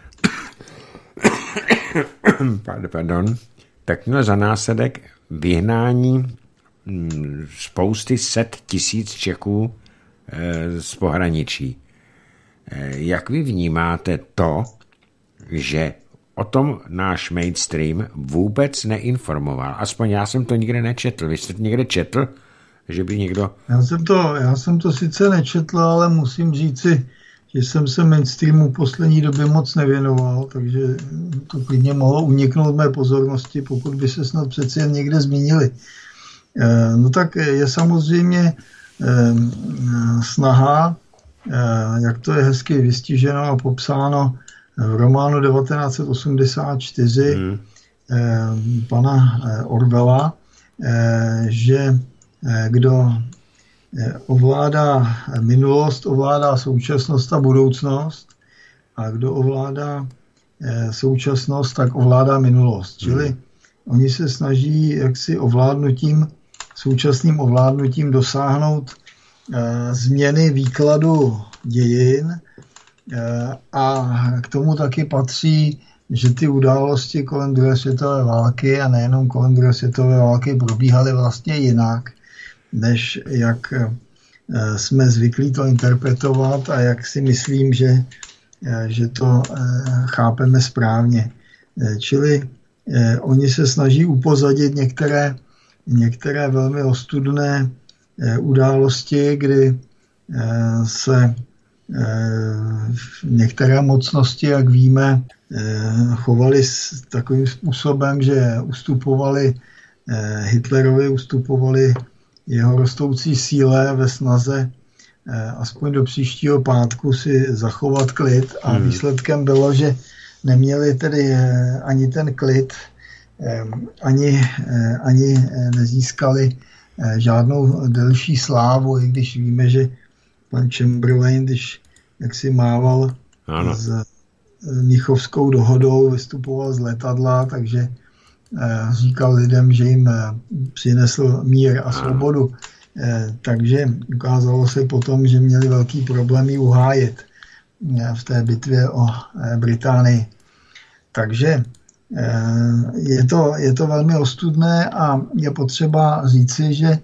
tak měla za následek vyhnání spousty set tisíc Čechů z pohraničí. Jak vy vnímáte to, že o tom náš mainstream vůbec neinformoval? Aspoň já jsem to nikde nečetl. Vy jste to někde četl, že by někdo... Já jsem to sice nečetl, ale musím říci, že jsem se mainstreamu v poslední době moc nevěnoval, takže to klidně mohlo uniknout mé pozornosti, pokud by se snad přeci jen někde zmínili. No tak je samozřejmě snaha, jak to je hezky vystiženo a popsáno v románu 1984 pana Orwella, že kdo ovládá minulost, ovládá současnost a budoucnost, a kdo ovládá současnost, tak ovládá minulost. Čili oni se snaží jaksi současným ovládnutím dosáhnout změny výkladu dějin a k tomu taky patří, že ty události kolem druhé světové války a nejenom kolem druhé světové války probíhaly vlastně jinak, než jak jsme zvyklí to interpretovat a jak si myslím, že to chápeme správně. Čili oni se snaží upozadit některé velmi ostudné události, kdy se některé mocnosti, jak víme, chovali takovým způsobem, že ustupovali Hitlerovi, ustupovali jeho rostoucí síle ve snaze aspoň do příštího pátku si zachovat klid a výsledkem bylo, že neměli tedy ani ten klid, ani nezískali žádnou delší slávu, i když víme, že pan Chamberlain, když jaksi mával s Mnichovskou dohodou, vystupoval z letadla, takže říkal lidem, že jim přinesl mír a svobodu. Takže ukázalo se potom, že měli velký problém ji uhájit v té bitvě o Británii. Takže je to velmi ostudné a je potřeba říci, že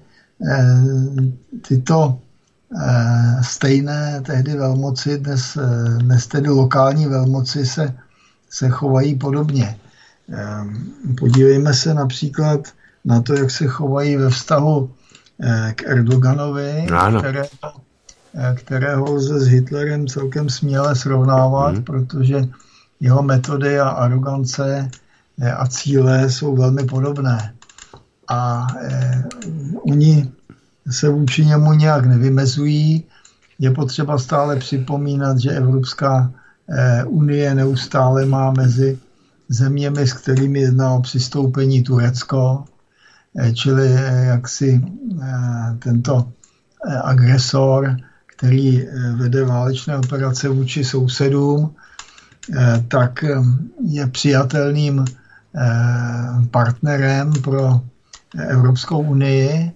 tyto stejné tehdy velmoci, dnes tedy lokální velmoci se chovají podobně. Podívejme se například na to, jak se chovají ve vztahu k Erdoganovi, kterého lze s Hitlerem celkem směle srovnávat, protože jeho metody a arogance a cíle jsou velmi podobné. A oni se vůči němu nějak nevymezují. Je potřeba stále připomínat, že Evropská unie neustále má mezi zeměmi, s kterými jedná o přistoupení Turecko, čili jaksi tento agresor, který vede válečné operace vůči sousedům, tak je přijatelným partnerem pro Evropskou unii,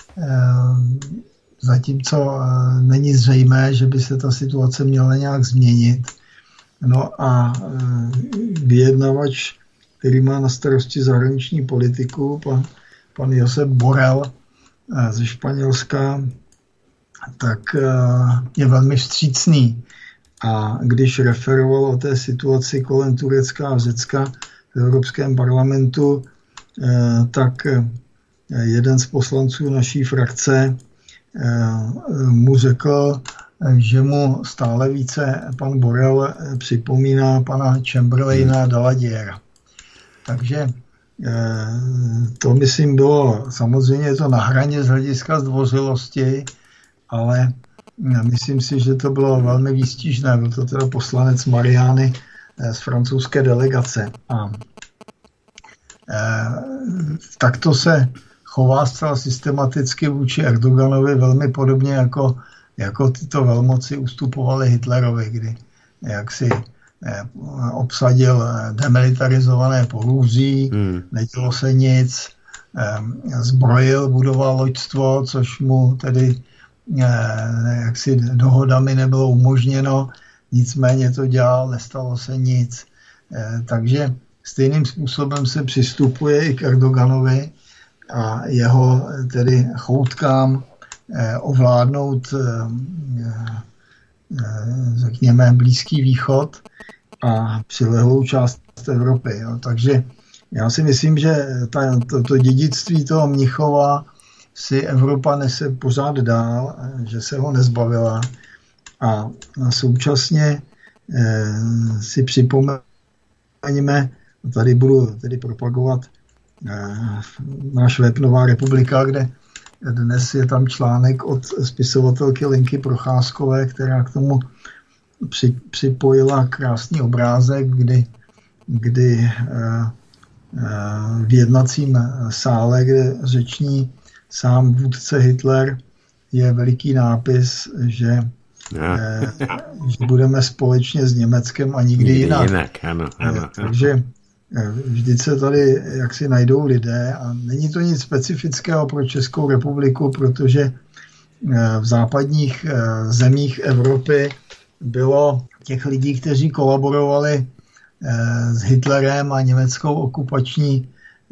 zatímco není zřejmé, že by se ta situace měla nějak změnit. No a vyjednavač, který má na starosti zahraniční politiku, pan Josep Borrell ze Španělska, tak je velmi vstřícný. A když referoval o té situaci kolem Turecka a Řecka v Evropském parlamentu, tak jeden z poslanců naší frakce mu řekl, že mu stále více pan Borrell připomíná pana Chamberlaina Daladiera. Takže to, myslím, bylo samozřejmě to na hraně z hlediska zdvořilosti, ale myslím si, že to bylo velmi výstižné. Byl to teda poslanec Mariany z francouzské delegace. A takto se chová zcela systematicky vůči Erdoganovi velmi podobně jako tyto velmoci ustupovaly Hitlerovi, kdy jaksi obsadil demilitarizované Porúří, nedělo se nic, zbrojil, budoval loďstvo, což mu tedy jaksi dohodami nebylo umožněno, nicméně to dělal, nestalo se nic. Takže stejným způsobem se přistupuje i k Erdoganovi a jeho tedy choutkám ovládnout, řekněme, Blízký východ a přilehlou část Evropy. Jo. Takže já si myslím, že to dědictví toho Mnichova si Evropa nese pořád dál, že se ho nezbavila a současně si připomeňme, tady budu tedy propagovat náš web Nová republika, kde dnes je tam článek od spisovatelky Lenky Procházkové, která k tomu připojila krásný obrázek, kdy v jednacím sále, kde řeční sám vůdce Hitler, je veliký nápis, že budeme společně s Německem a nikdy jinak. Ano. Takže vždyť se tady jaksi najdou lidé a není to nic specifického pro Českou republiku, protože v západních zemích Evropy bylo těch lidí, kteří kolaborovali s Hitlerem a německou okupační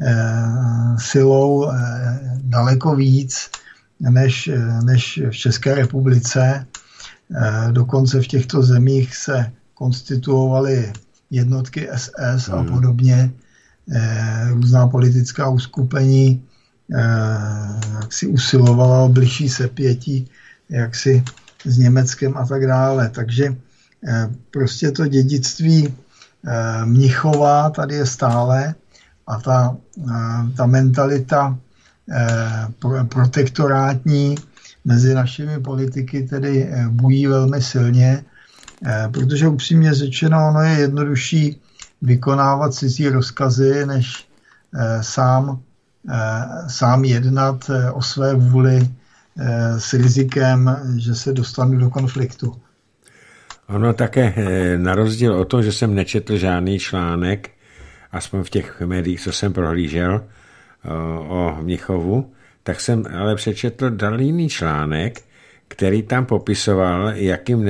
silou daleko víc než v České republice. Dokonce v těchto zemích se konstituovaly jednotky SS a podobně, různá politická uskupení, jak si usilovala o bližší sepětí, jak si s Německem a tak dále. Takže prostě to dědictví Mnichova tady je stále a ta mentalita protektorátní mezi našimi politiky tedy bují velmi silně, protože upřímně řečeno, ono je jednodušší vykonávat cizí rozkazy, než sám jednat o své vůli s rizikem, že se dostanu do konfliktu. Ono také, na rozdíl od toho, že jsem nečetl žádný článek aspoň v těch médiích, co jsem prohlížel o Mnichovu, tak jsem ale přečetl dal jiný článek, který tam popisoval, jakým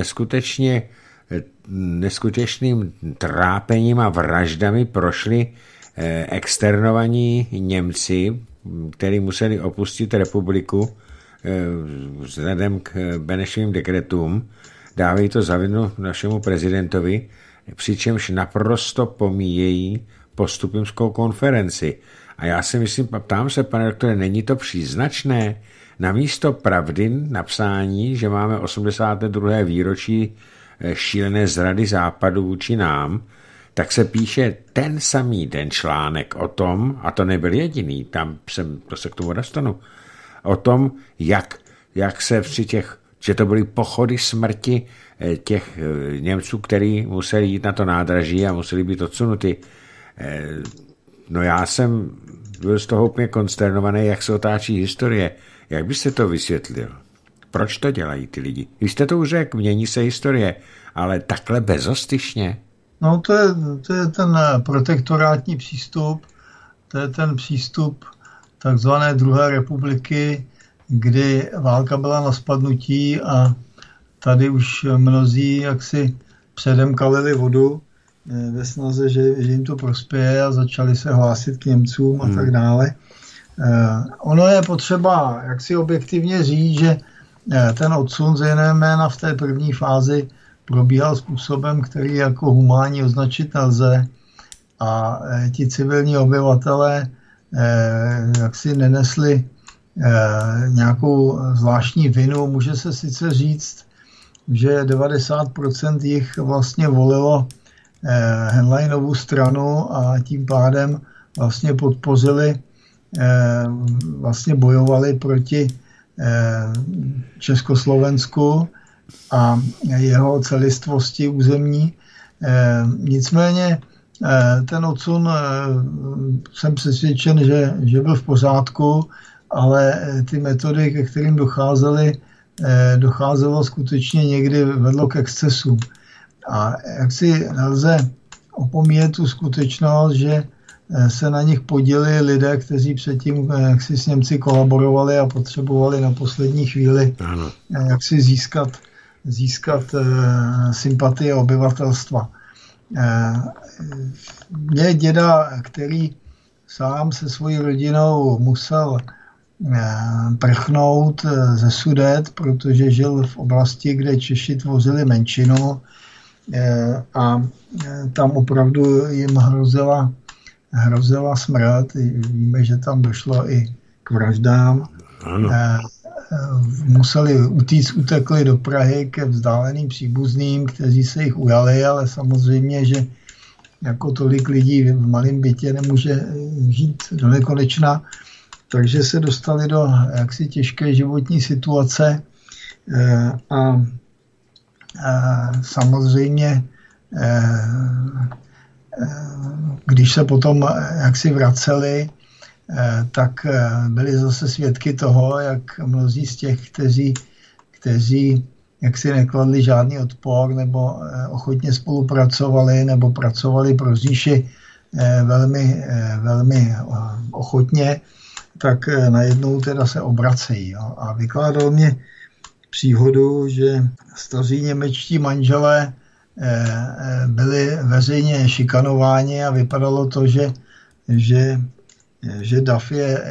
neskutečným trápením a vraždami prošli externovaní Němci, kteří museli opustit republiku vzhledem k Benešovým dekretům. Dávají to za vinu našemu prezidentovi, přičemž naprosto pomíjejí postupimskou konferenci. A já si myslím, ptám se, pane doktore, není to příznačné? Namísto pravdy napsání, že máme 82. výročí šílené zrady západu vůči nám, tak se píše ten samý den článek o tom, a to nebyl jediný, to se k tomu dostanu, o tom, jak se při těch, že to byly pochody smrti těch Němců, kteří museli jít na to nádraží a museli být odsunuty. No já jsem byl z toho úplně konsternovaný, jak se otáčí historie. Jak byste to vysvětlil? Proč to dělají ty lidi? Vy jste to už řekl, mění se historie, ale takhle bezostyšně. No to je ten protektorátní přístup, to je ten přístup takzvané druhé republiky, kdy válka byla na spadnutí a tady už mnozí jaksi předem kalili vodu ve snaze, že jim to prospěje a začali se hlásit k Němcům a tak dále. Ono je potřeba jaksi objektivně říct, že ten odsun zejména v té první fázi probíhal způsobem, který jako humánní označit nelze a ti civilní obyvatelé jaksi nenesli nějakou zvláštní vinu. Může se sice říct, že 90% jich vlastně volilo Henleinovu stranu a tím pádem vlastně podpořili, vlastně bojovali proti Československu a jeho celistvosti územní. Nicméně ten odsun jsem přesvědčen, že byl v pořádku, ale ty metody, ke kterým docházelo skutečně někdy vedlo k excesům. A jak si nelze opomíjet tu skutečnost, že se na nich podíleli lidé, kteří předtím jaksi s Němci kolaborovali a potřebovali na poslední chvíli jaksi získat sympatie obyvatelstva. Mě děda, který sám se svojí rodinou musel prchnout ze Sudet, protože žil v oblasti, kde Češi tvořili menšinu a tam opravdu jim hrozila smrt. Víme, že tam došlo i k vraždám. Ano. Museli utekli do Prahy ke vzdáleným příbuzným, kteří se jich ujali, ale samozřejmě, že jako tolik lidí v malém bytě nemůže žít do nekonečna, takže se dostali do jaksi těžké životní situace a samozřejmě když se potom jaksi vraceli, tak byli zase svědky toho, jak mnozí z těch, kteří jaksi nekladli žádný odpor nebo ochotně spolupracovali nebo pracovali pro říši velmi ochotně, tak najednou teda se obracejí. Jo. A vykládal mě příhodu, že staří němečtí manželé byli veřejně šikanováni a vypadalo to, že Duff je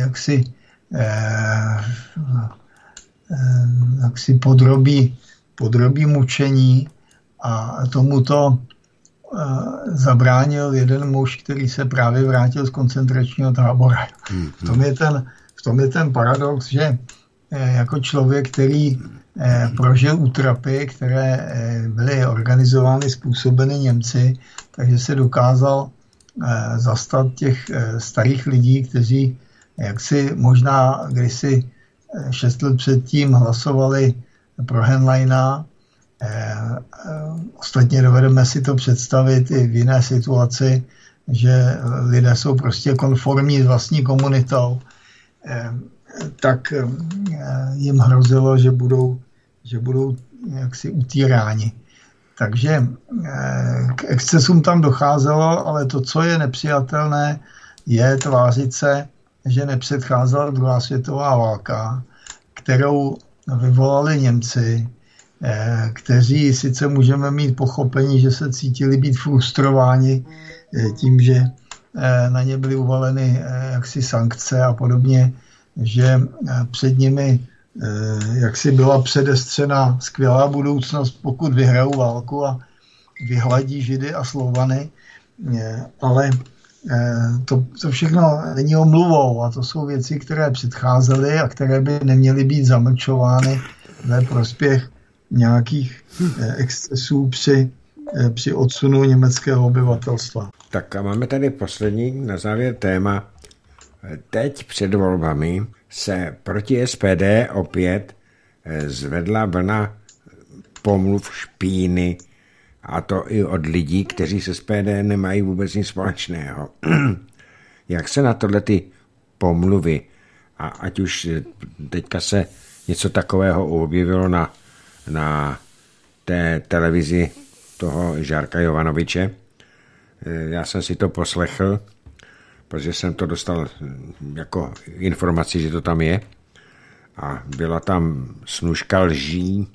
jaksi podrobí mučení a tomuto zabránil jeden muž, který se právě vrátil z koncentračního tábora. V tom je ten paradox, že jako člověk, který prožil útrapy, které byly organizovány, způsobeny Němci, takže se dokázal zastat těch starých lidí, kteří jaksi možná kdysi 6 let předtím hlasovali pro Henleina. Ostatně dovedeme si to představit i v jiné situaci, že lidé jsou prostě konformní s vlastní komunitou, tak jim hrozilo, že budou jaksi utýráni. Takže k excesům tam docházelo, ale to, co je nepřijatelné, je tvářit se, že nepředcházela druhá světová válka, kterou vyvolali Němci, kteří sice můžeme mít pochopení, že se cítili být frustrováni tím, že na ně byly uvaleny jaksi sankce a podobně, že před nimi jaksi byla předestřena skvělá budoucnost, pokud vyhrajou válku a vyhladí Židy a Slovany, ale to všechno není omluvou a to jsou věci, které předcházely a které by neměly být zamlčovány ve prospěch nějakých excesů při odsunu německého obyvatelstva. Tak a máme tady poslední na závěr téma. Teď před volbami se proti SPD opět zvedla vlna pomluv, špíny, a to i od lidí, kteří s SPD nemají vůbec nic společného. Jak se na tohle ty pomluvy, a ať už teďka se něco takového objevilo na té televizi toho Žárka Jovanoviče, já jsem si to poslechl, protože jsem to dostal jako informaci, že to tam je, a byla tam snůška lží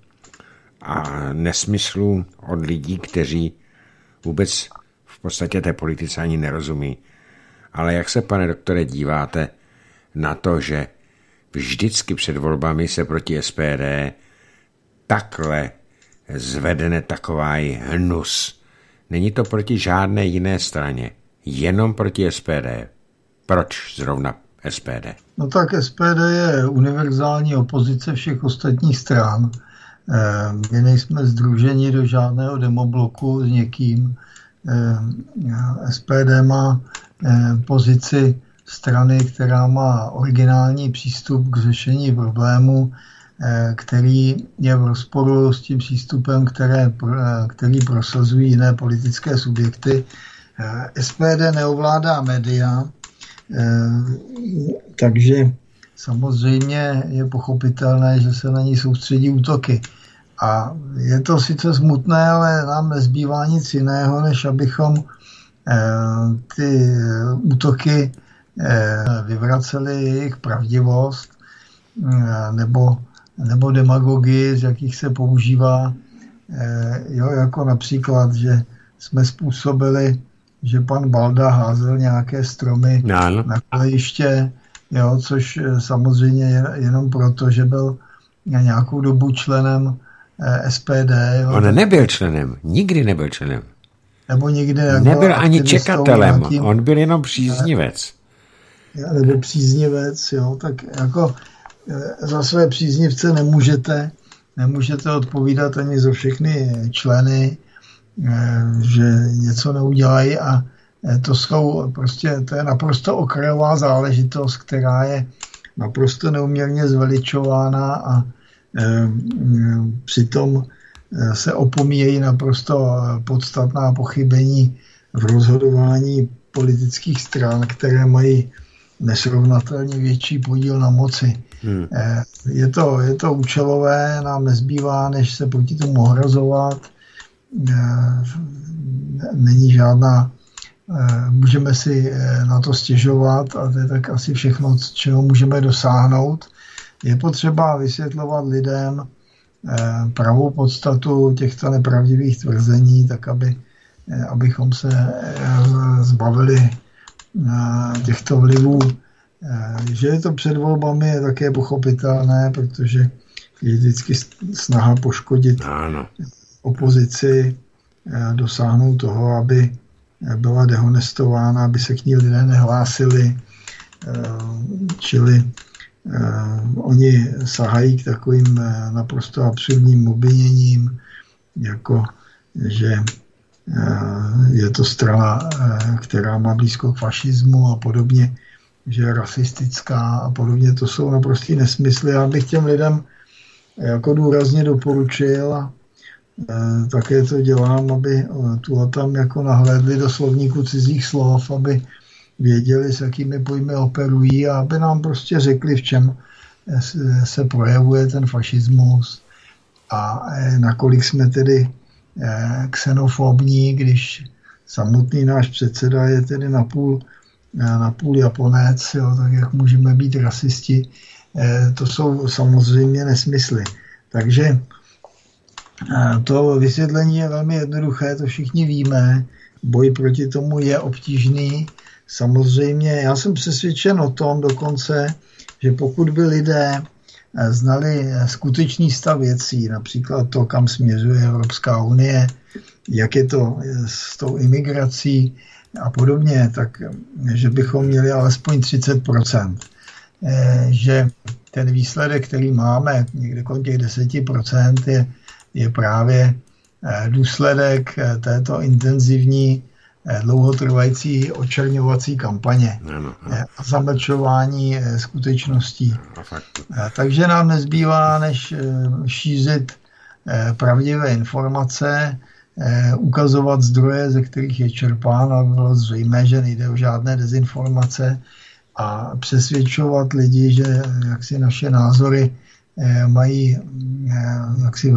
a nesmyslů od lidí, kteří vůbec v podstatě té politice ani nerozumí. Ale jak se, pane doktore, díváte na to, že vždycky před volbami se proti SPD takhle zvedne takový hnus? Není to proti žádné jiné straně, jenom proti SPD. Proč zrovna SPD? No tak SPD je univerzální opozice všech ostatních stran. My nejsme sdruženi do žádného demobloku s někým. SPD má pozici strany, která má originální přístup k řešení problému, který je v rozporu s tím přístupem, který prosazují jiné politické subjekty. SPD neovládá média, takže samozřejmě je pochopitelné, že se na ní soustředí útoky. A je to sice smutné, ale nám nezbývá nic jiného, než abychom ty útoky vyvraceli jejich pravdivost nebo demagogii, z jakých se používá, jako například, že jsme způsobili, že pan Balda házel nějaké stromy na kolejiště, což samozřejmě jenom proto, že byl nějakou dobu členem SPD. On nebyl členem, nikdy nebyl členem. Nebo nikdy nebyl ani čekatelem, on byl jenom příznivec. Nebo příznivec, tak jako za své příznivce nemůžete odpovídat ani za všechny členy, že něco neudělají, a to je naprosto okrajová záležitost, která je naprosto neuměrně zveličována a přitom se opomíjejí naprosto podstatná pochybení v rozhodování politických stran, které mají nesrovnatelně větší podíl na moci. Je to účelové, nám nezbývá, než se proti tomu ohrazovat. Není žádná, můžeme si na to stěžovat, a to je tak asi všechno, čeho můžeme dosáhnout. Je potřeba vysvětlovat lidem pravou podstatu těchto nepravdivých tvrzení, tak abychom se zbavili těchto vlivů. Že je to před volbami, je také pochopitelné, protože je vždycky snaha poškodit opozici, dosáhnout toho, aby byla dehonestována, aby se k ní lidé nehlásili, čili oni sahají k takovým naprosto absurdním obviněním, jako že je to strana, která má blízko k fašismu a podobně, že je rasistická a podobně. To jsou naprostý nesmysly. Já bych těm lidem jako důrazně doporučil, a také to dělám, aby tu a tam jako nahlédli do slovníku cizích slov, aby věděli, s jakými pojmy operují, a aby nám prostě řekli, v čem se projevuje ten fašismus a nakolik jsme tedy xenofobní, když samotný náš předseda je tedy napůl Japonec, jo, tak jak můžeme být rasisti, to jsou samozřejmě nesmysly. Takže to vysvětlení je velmi jednoduché, to všichni víme, boj proti tomu je obtížný. Samozřejmě já jsem přesvědčen o tom dokonce, že pokud by lidé znali skutečný stav věcí, například to, kam směřuje Evropská unie, jak je to s tou imigrací a podobně, tak že bychom měli alespoň 30%. Že ten výsledek, který máme, někde kolem těch 10%, je právě důsledek této intenzivní dlouhotrvající očerňovací kampaně a zamlčování skutečností. Takže nám nezbývá, než šířit pravdivé informace, ukazovat zdroje, ze kterých je čerpáno, aby bylo zřejmé, že nejde o žádné dezinformace, a přesvědčovat lidi, že jaksi naše názory mají jaksi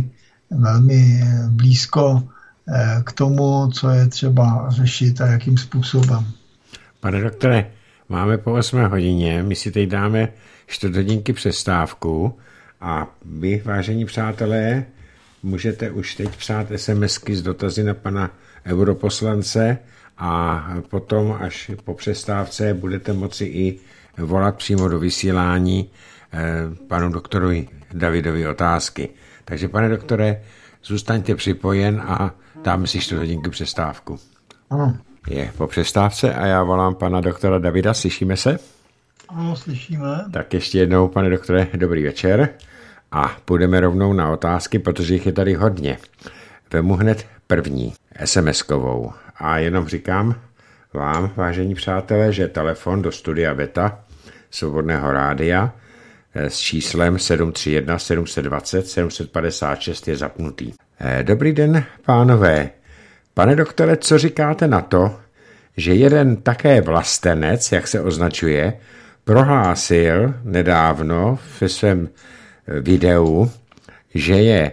velmi blízko k tomu, co je třeba řešit a jakým způsobem. Pane doktore, máme po 8 hodině, my si teď dáme 4 hodinky přestávku a vy, vážení přátelé, můžete už teď psát SMSky s dotazy na pana europoslance a potom, až po přestávce, budete moci i volat přímo do vysílání panu doktorovi Davidovi otázky. Takže, pane doktore, zůstaňte připojen a dáme si 4 hodinky přestávku. Ano. Je po přestávce a já volám pana doktora Davida. Slyšíme se? Ano, slyšíme. Tak ještě jednou, pane doktore, dobrý večer. A půjdeme rovnou na otázky, protože jich je tady hodně. Vemu hned první, SMS-kovou. A jenom říkám vám, vážení přátelé, že telefon do studia Beta Svobodného rádia s číslem 731 720 756 je zapnutý. Dobrý den, pánové. Pane doktore, co říkáte na to, že jeden také vlastenec, jak se označuje, prohlásil nedávno ve svém videu, že je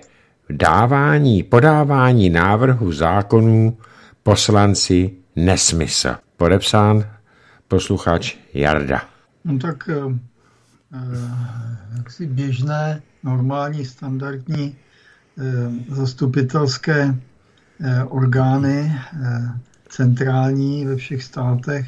podávání návrhu zákonů poslanci nesmysl. Podepsán posluchač Jarda. No tak jaksi běžné, normální, standardní zastupitelské orgány centrální ve všech státech,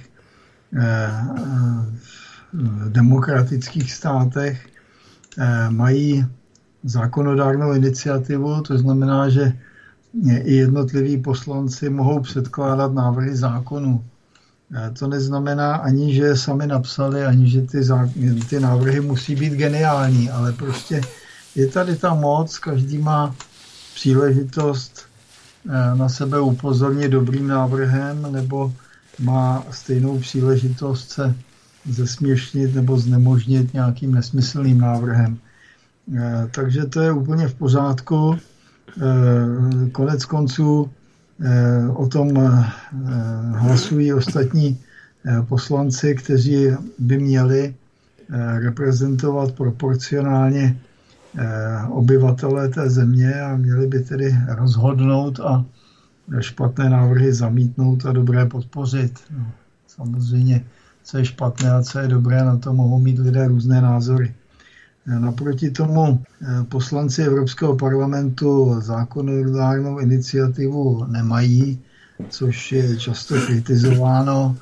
v demokratických státech mají zákonodárnou iniciativu, to znamená, že i jednotliví poslanci mohou předkládat návrhy zákonů. To neznamená ani, že je sami napsali, ani, že ty návrhy musí být geniální, ale prostě je tady ta moc, každý má příležitost na sebe upozornit dobrým návrhem, nebo má stejnou příležitost se zesměšnit nebo znemožnit nějakým nesmyslným návrhem. Takže to je úplně v pořádku. Konec konců o tom hlasují ostatní poslanci, kteří by měli reprezentovat proporcionálně obyvatele té země a měli by tedy rozhodnout a špatné návrhy zamítnout a dobré podpořit. No, samozřejmě, co je špatné a co je dobré, na to mohou mít lidé různé názory. Naproti tomu poslanci Evropského parlamentu zákonodárnou iniciativu nemají, což je často kritizováno.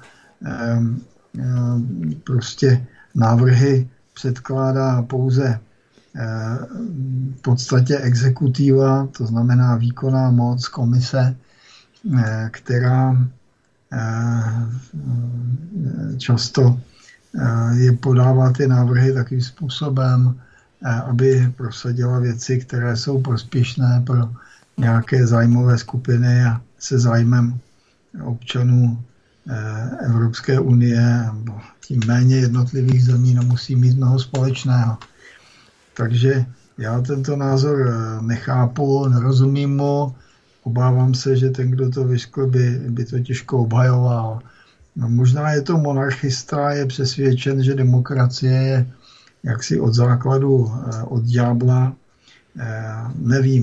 Prostě návrhy předkládá pouze v podstatě exekutiva, to znamená výkonná moc, komise, která často je podává ty návrhy takým způsobem, aby prosadila věci, které jsou prospěšné pro nějaké zájmové skupiny a se zájmem občanů Evropské unie, nebo tím méně jednotlivých zemí nemusí mít mnoho společného. Takže já tento názor nechápu, nerozumím mu, obávám se, že ten, kdo to vyškl, by to těžko obhajoval. No, možná je to monarchista, je přesvědčen, že demokracie je jaksi od základu od ďábla. Nevím.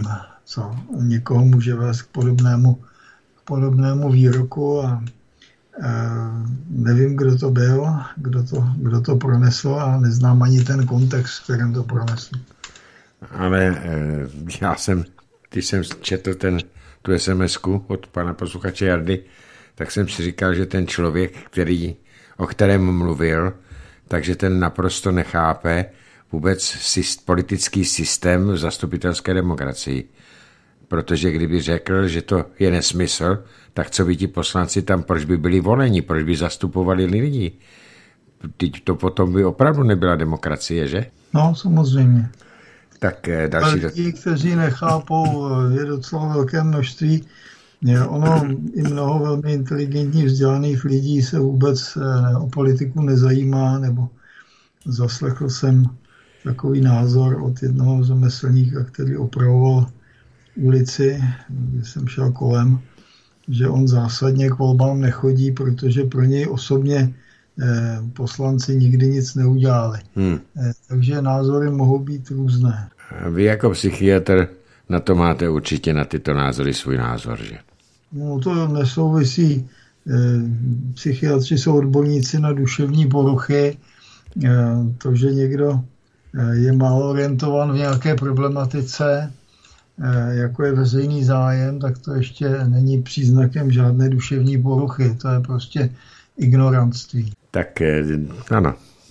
co někoho může vést k podobnému výroku a nevím, kdo to byl, kdo to pronesl a neznám ani ten kontext, v kterém to pronesl. Ale když jsem četl tu SMS-ku od pana posluchače Jardy, tak jsem si říkal, že ten člověk, o kterém mluvil, takže ten naprosto nechápe vůbec politický systém v zastupitelské demokracii. Protože kdyby řekl, že to je nesmysl, tak co by ti poslanci tam, proč by byli voleni, proč by zastupovali lidi? To potom by opravdu nebyla demokracie, že? No, samozřejmě. Tak další... Lidi, kteří nechápou, je docela velké množství. I mnoho velmi inteligentních, vzdělaných lidí se vůbec o politiku nezajímá, nebo zaslechl jsem takový názor od jednoho řemeslníka, který opravoval ulici, kde jsem šel kolem, že on zásadně k volbám nechodí, protože pro něj osobně poslanci nikdy nic neudělali. Takže názory mohou být různé. Vy jako psychiatr na to máte určitě na tyto názory svůj názor, že? No to nesouvisí. Psychiatři jsou odborníci na duševní poruchy. To, že někdo je málo orientovan v nějaké problematice, jako je veřejný zájem, tak to ještě není příznakem žádné duševní poruchy. To je prostě ignorantství. Tak ano.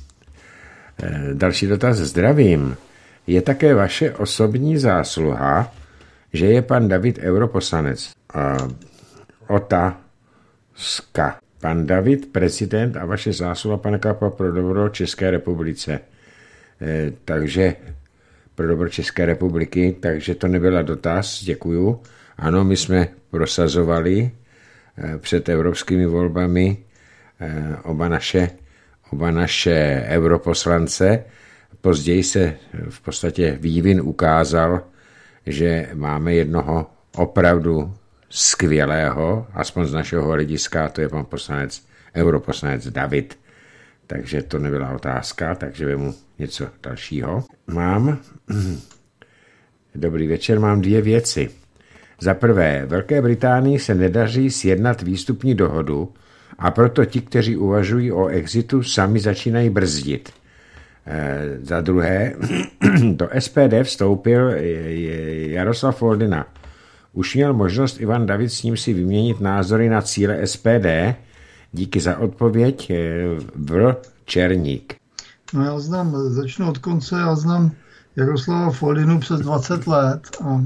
Další dotaz. Zdravím. Je také vaše osobní zásluha, že je pan David europoslanec? Otázka. Pan David, prezident a vaše zásluha, pane Kapa, pro dobro České republice. Takže pro dobro České republiky, takže to nebyla dotaz, děkuju. Ano, my jsme prosazovali před evropskými volbami oba naše europoslance. Později se v podstatě vývin ukázal, že máme jednoho opravdu skvělého, aspoň z našeho hlediska, to je pan europoslanec David. Takže to nebyla otázka, takže vemu něco dalšího. Dobrý večer, mám 2 věci. Za prvé, Velké Británii se nedaří sjednat výstupní dohodu a proto ti, kteří uvažují o exitu, sami začínají brzdit. Za druhé, do SPD vstoupil Jaroslav Foldyna. Už měl možnost Ivan David s ním si vyměnit názory na cíle SPD. Díky za odpověď, Černík. No začnu od konce, já znám Jaroslava Foldynu přes 20 let a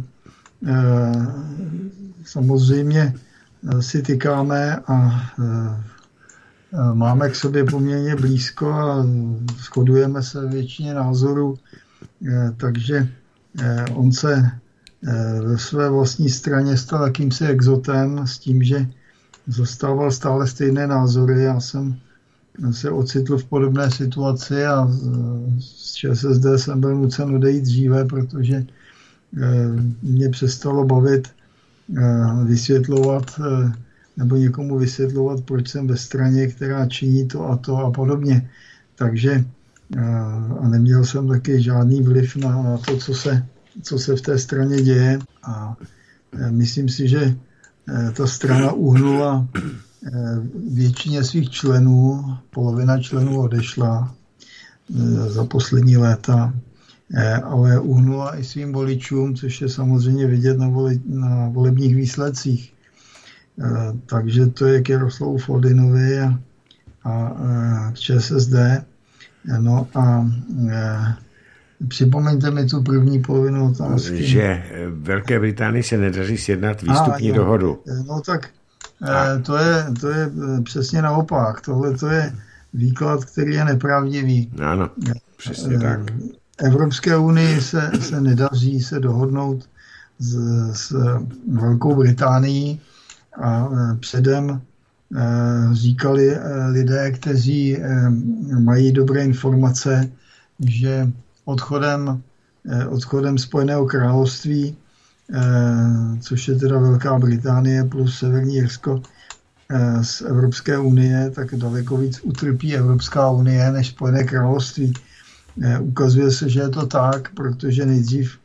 samozřejmě si tykáme a máme k sobě poměrně blízko a shodujeme se většině názorů, takže on se ve své vlastní straně stal jakýmsi exotem s tím, že zastával stále stejné názory. Já jsem se ocitl v podobné situaci a z ČSSD jsem byl nucen odejít dříve, protože mě přestalo bavit vysvětlovat nebo někomu vysvětlovat, proč jsem ve straně, která činí to a podobně. Takže a neměl jsem taky žádný vliv na to, co se v té straně děje. A myslím si, že ta strana uhnula většině svých členů, polovina členů odešla za poslední léta, ale uhnula i svým voličům, což je samozřejmě vidět na volebních výsledcích. Takže to je k Jaroslavu Foldynovi a ČSSD. No a připomeňte mi tu první polovinu otázky. Že Velké Británii se nedaří sjednat výstupní dohodu. No tak to je přesně naopak. Tohle to je výklad, který je nepravdivý. Ano, přesně tak. Evropské unii se nedaří se dohodnout s Velkou Británií a předem říkali lidé, kteří mají dobré informace, že odchodem Spojeného království, což je teda Velká Británie plus Severní Irsko z Evropské unie, tak daleko víc utrpí Evropská unie než Spojené království. Ukazuje se, že je to tak, protože nejdřív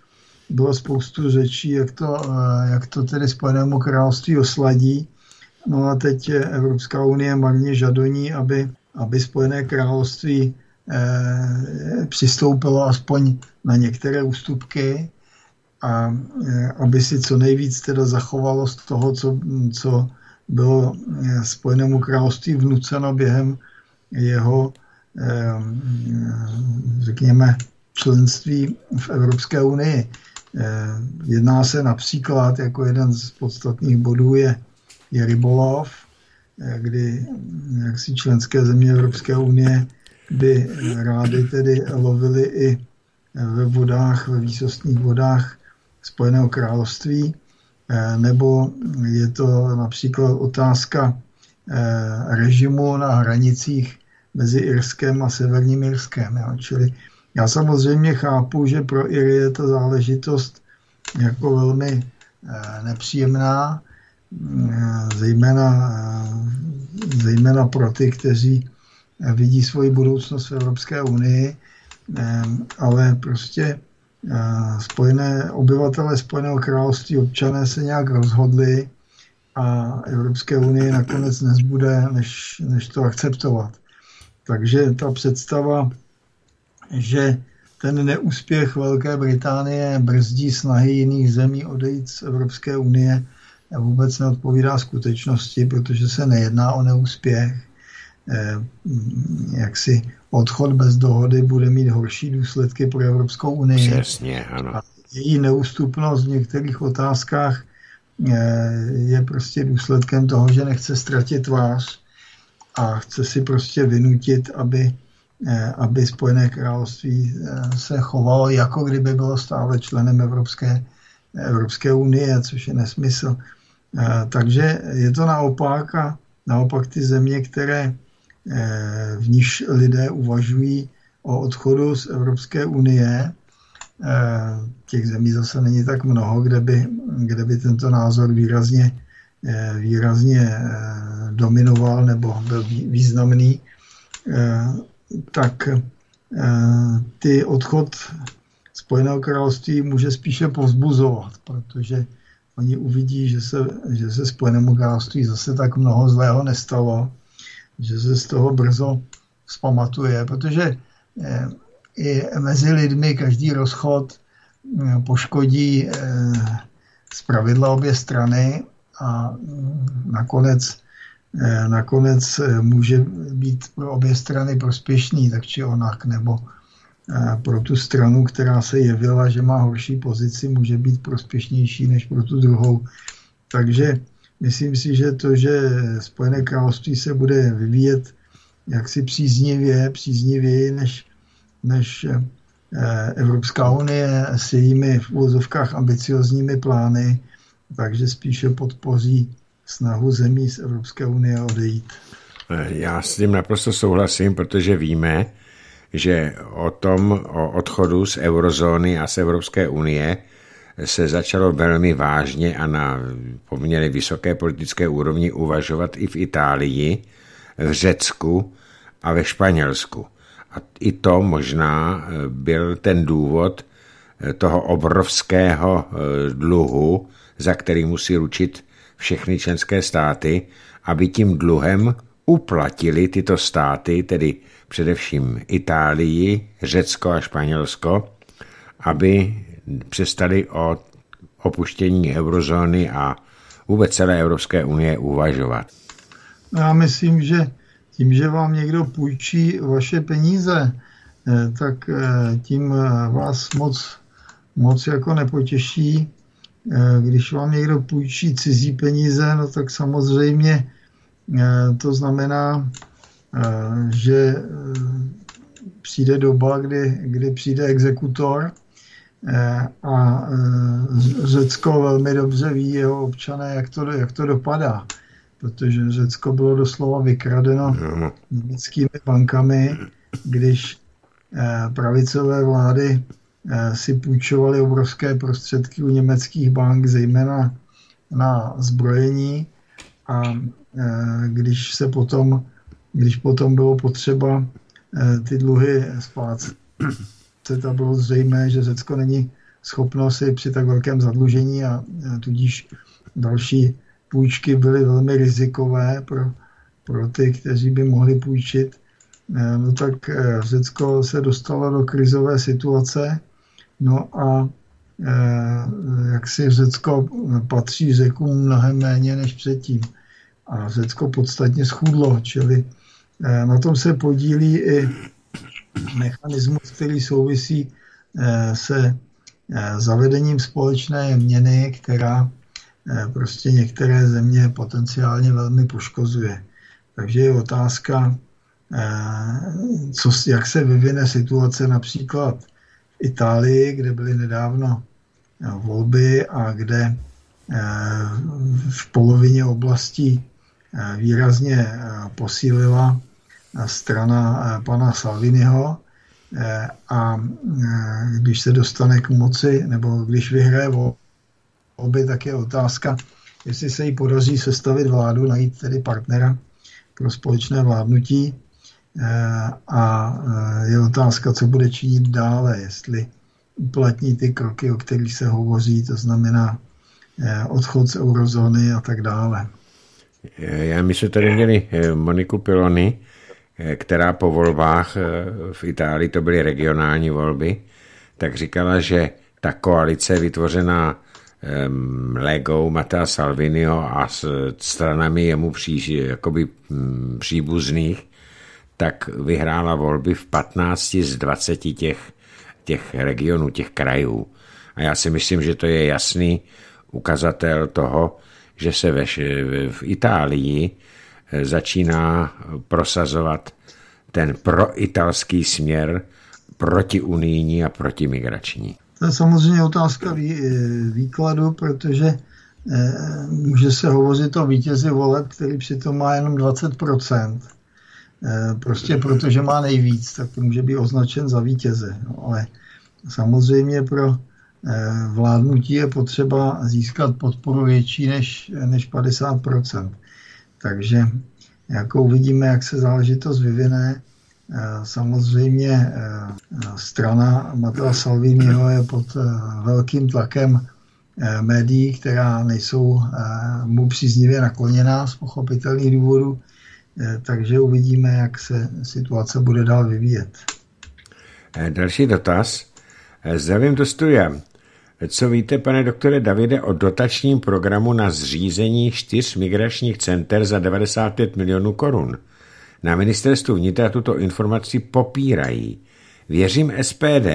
bylo spoustu řečí, jak to tedy Spojenému království osladí. No a teď Evropská unie marně žadoní, aby Spojené království přistoupilo aspoň na některé ústupky a aby si co nejvíc teda zachovalo z toho, co bylo Spojenému království vnuceno během jeho, řekněme, členství v Evropské unii. Jedná se například, jako jeden z podstatných bodů je rybolov, kdy jaksi členské země Evropské unie by rády tedy lovili i ve výsostných vodách Spojeného království, nebo je to například otázka režimu na hranicích mezi Irskem a Severním Irskem. Jo. Čili já samozřejmě chápu, že pro Iry je ta záležitost jako velmi nepříjemná, zejména pro ty, kteří vidí svoji budoucnost v Evropské unii, ale prostě obyvatelé Spojeného království, občané se nějak rozhodli a Evropské unie nakonec nezbude, než to akceptovat. Takže ta představa, že ten neúspěch Velké Británie brzdí snahy jiných zemí odejít z Evropské unie, vůbec neodpovídá skutečnosti, protože se nejedná o neúspěch. Jaksi odchod bez dohody bude mít horší důsledky pro Evropskou unii. Přesně, ano. A její neústupnost v některých otázkách je prostě důsledkem toho, že nechce ztratit tvář a chce si prostě vynutit, aby Spojené království se chovalo, jako kdyby bylo stále členem Evropské unie, což je nesmysl. Takže je to naopak a naopak ty země, v níž lidé uvažují o odchodu z Evropské unie, těch zemí zase není tak mnoho, kde by tento názor výrazně dominoval nebo byl významný, tak ty odchod Spojeného království může spíše povzbuzovat, protože oni uvidí, že se Spojenému království zase tak mnoho zlého nestalo, že se z toho brzo vzpamatuje, protože i mezi lidmi každý rozchod poškodí zpravidla obě strany a nakonec může být pro obě strany prospěšný, tak či onak, nebo pro tu stranu, která se jevila, že má horší pozici, může být prospěšnější než pro tu druhou. Takže myslím si, že to, že Spojené království se bude vyvíjet jaksi příznivěji než Evropská unie s jejími v uvozovkách ambiciozními plány, takže spíše podpoří snahu zemí z Evropské unie odejít. Já s tím naprosto souhlasím, protože víme, že o odchodu z eurozóny a z Evropské unie se začalo velmi vážně a na poměrně vysoké politické úrovni uvažovat i v Itálii, v Řecku a ve Španělsku. A i to možná byl ten důvod toho obrovského dluhu, za který musí ručit všechny členské státy, aby tím dluhem uplatili tyto státy, tedy především Itálii, Řecko a Španělsko, aby přestali o opuštění eurozóny a vůbec celé Evropské unie uvažovat. Já myslím, že tím, že vám někdo půjčí vaše peníze, tak tím vás moc jako nepotěší. Když vám někdo půjčí cizí peníze, no tak samozřejmě to znamená, že přijde doba, kdy přijde exekutor a Řecko velmi dobře ví, jeho občané, jak to dopadá. Protože Řecko bylo doslova vykradeno německými bankami, když pravicové vlády si půjčovaly obrovské prostředky u německých bank, zejména na zbrojení, a když potom bylo potřeba ty dluhy splácet, to bylo zřejmé, že Řecko není schopnost i při tak velkém zadlužení a tudíž další půjčky byly velmi rizikové pro ty, kteří by mohli půjčit. No tak Řecko se dostalo do krizové situace, no a jak si Řecko patří Řekům mnohem méně než předtím. A Řecko podstatně schudlo, čili na tom se podílí i mechanismus, který souvisí se zavedením společné měny, která prostě některé země potenciálně velmi poškozuje. Takže je otázka, jak se vyvine situace například v Itálii, kde byly nedávno volby a kde v polovině oblastí výrazně posílila strana pana Salviniho a když se dostane k moci nebo když vyhraje volby, tak je otázka, jestli se jí podaří sestavit vládu, najít tedy partnera pro společné vládnutí a je otázka, co bude činit dále, jestli uplatní ty kroky, o kterých se hovoří, to znamená odchod z eurozóny a tak dále. My jsme tady měli Moniku Piloni, která po volbách v Itálii, to byly regionální volby, tak říkala, že ta koalice vytvořená Legou Matteo Salviniho a s stranami jemu příbuzných, tak vyhrála volby v 15 z 20 těch regionů, těch krajů. A já si myslím, že to je jasný ukazatel toho, že se v Itálii začíná prosazovat ten proitalský směr protiunijní a protimigrační. To je samozřejmě otázka výkladu, protože může se hovořit o vítězi voleb, který přitom má jenom 20%. Prostě protože má nejvíc, tak to může být označen za vítěze. No, ale samozřejmě pro vládnutí je potřeba získat podporu větší než 50%. Takže jako uvidíme, jak se záležitost vyvine. Samozřejmě strana Matteo Salviniho je pod velkým tlakem médií, která nejsou mu příznivě nakloněná z pochopitelných důvodů, takže uvidíme, jak se situace bude dál vyvíjet. Další dotaz. Zdravím do studia. Co víte, pane doktore Davide, o dotačním programu na zřízení 4 migračních center za 95 milionů korun? Na ministerstvu vnitra tuto informaci popírají. Věřím SPD,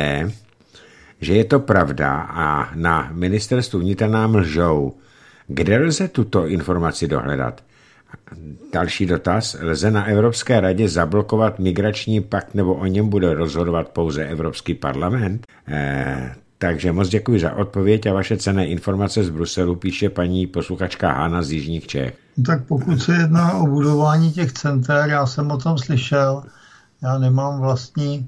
že je to pravda a na ministerstvu vnitra nám lžou. Kde lze tuto informaci dohledat? Další dotaz. Lze na Evropské radě zablokovat migrační pakt nebo o něm bude rozhodovat pouze Evropský parlament? Takže moc děkuji za odpověď a vaše cenné informace z Bruselu, píše paní posluchačka Hana z Jižních Čech. Tak pokud se jedná o budování těch center, já jsem o tom slyšel, já nemám vlastní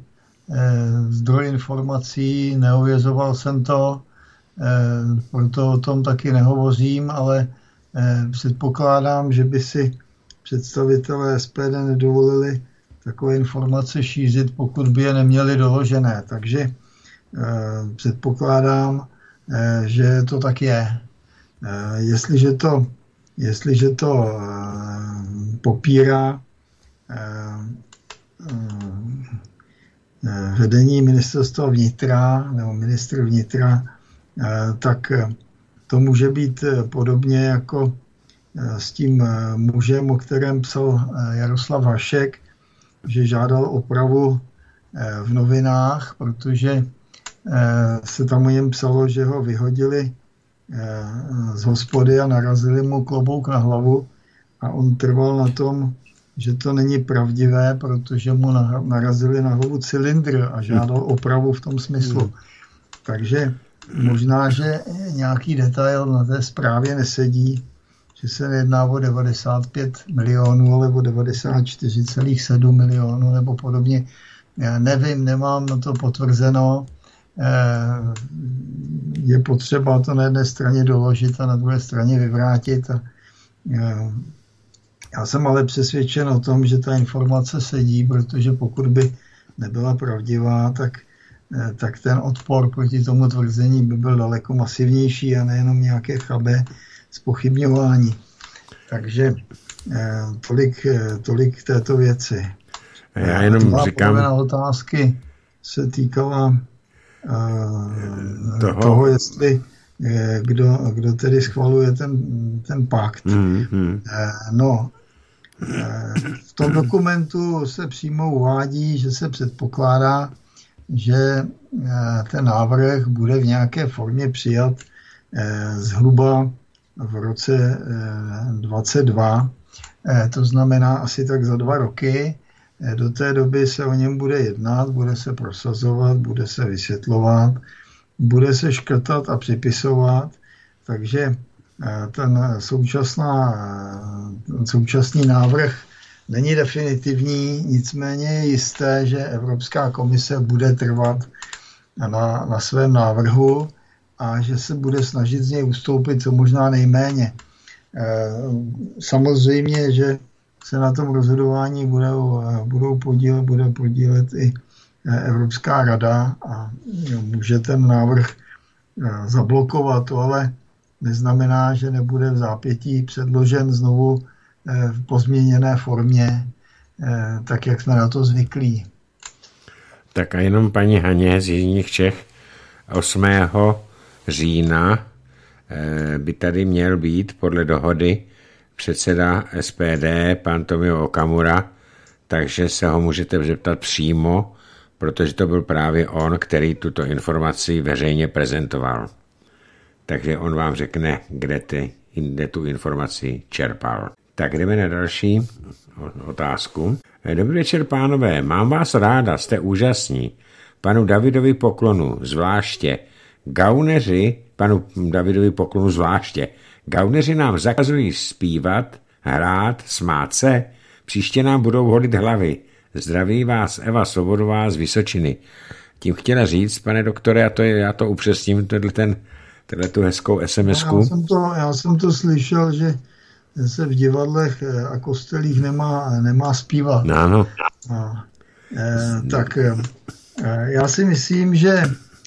zdroj informací, neověřoval jsem to, proto o tom taky nehovořím, ale předpokládám, že by si představitelé SPD nedovolili takové informace šířit, pokud by je neměli doložené. Takže předpokládám, že to tak je. Jestliže to popírá vedení ministerstva vnitra nebo ministr vnitra, tak to může být podobně jako s tím mužem, o kterém psal Jaroslav Hašek, že žádal opravu v novinách, protože se tam o něm psalo, že ho vyhodili z hospody a narazili mu klobouk na hlavu a on trval na tom, že to není pravdivé, protože mu narazili na hlavu cylindr a žádal opravu v tom smyslu. Takže možná, že nějaký detail na té zprávě nesedí, že se nejedná o 95 milionů, ale o 94,7 milionů nebo podobně. Já nevím, nemám na to potvrzeno. Je potřeba to na jedné straně doložit a na druhé straně vyvrátit. Já jsem ale přesvědčen o tom, že ta informace sedí, protože pokud by nebyla pravdivá, tak tak ten odpor proti tomu tvrzení by byl daleko masivnější a nejenom nějaké chabé zpochybňování. Takže tolik k této věci. Já jenom říkám... otázky se týkala toho, jestli kdo tedy schvaluje ten pakt. No, v tom dokumentu se přímo uvádí, že se předpokládá, že ten návrh bude v nějaké formě přijat zhruba v roce 2022, to znamená asi tak za 2 roky. Do té doby se o něm bude jednat, bude se prosazovat, bude se vysvětlovat, bude se škrtat a připisovat, takže ten současný návrh není definitivní, nicméně je jisté, že Evropská komise bude trvat na svém návrhu a že se bude snažit z něj ustoupit co možná nejméně. Samozřejmě, že se na tom rozhodování bude podílet i Evropská rada a může ten návrh zablokovat, to ale neznamená, že nebude v zápětí předložen znovu v pozměněné formě, tak jak jsme na to zvyklí. Tak a jenom paní Haně z Jižních Čech 8. října by tady měl být podle dohody předseda SPD, pan Tomio Okamura, takže se ho můžete zeptat přímo, protože to byl právě on, který tuto informaci veřejně prezentoval. Takže on vám řekne, kde tu informaci čerpal. Tak jdeme na další otázku. Dobrý večer, pánové, mám vás ráda, jste úžasní. Panu Davidovi poklonu zvláště. Gauneři nám zakazují zpívat, hrát, smát se. Příště nám budou holit hlavy. Zdraví vás Eva Svobodová z Vysočiny. Tím chtěla říct, pane doktore, a já to upřesním, tu hezkou SMS-ku. Já jsem to slyšel, že se v divadlech a kostelích nemá zpívat. Ano. Tak já si myslím, že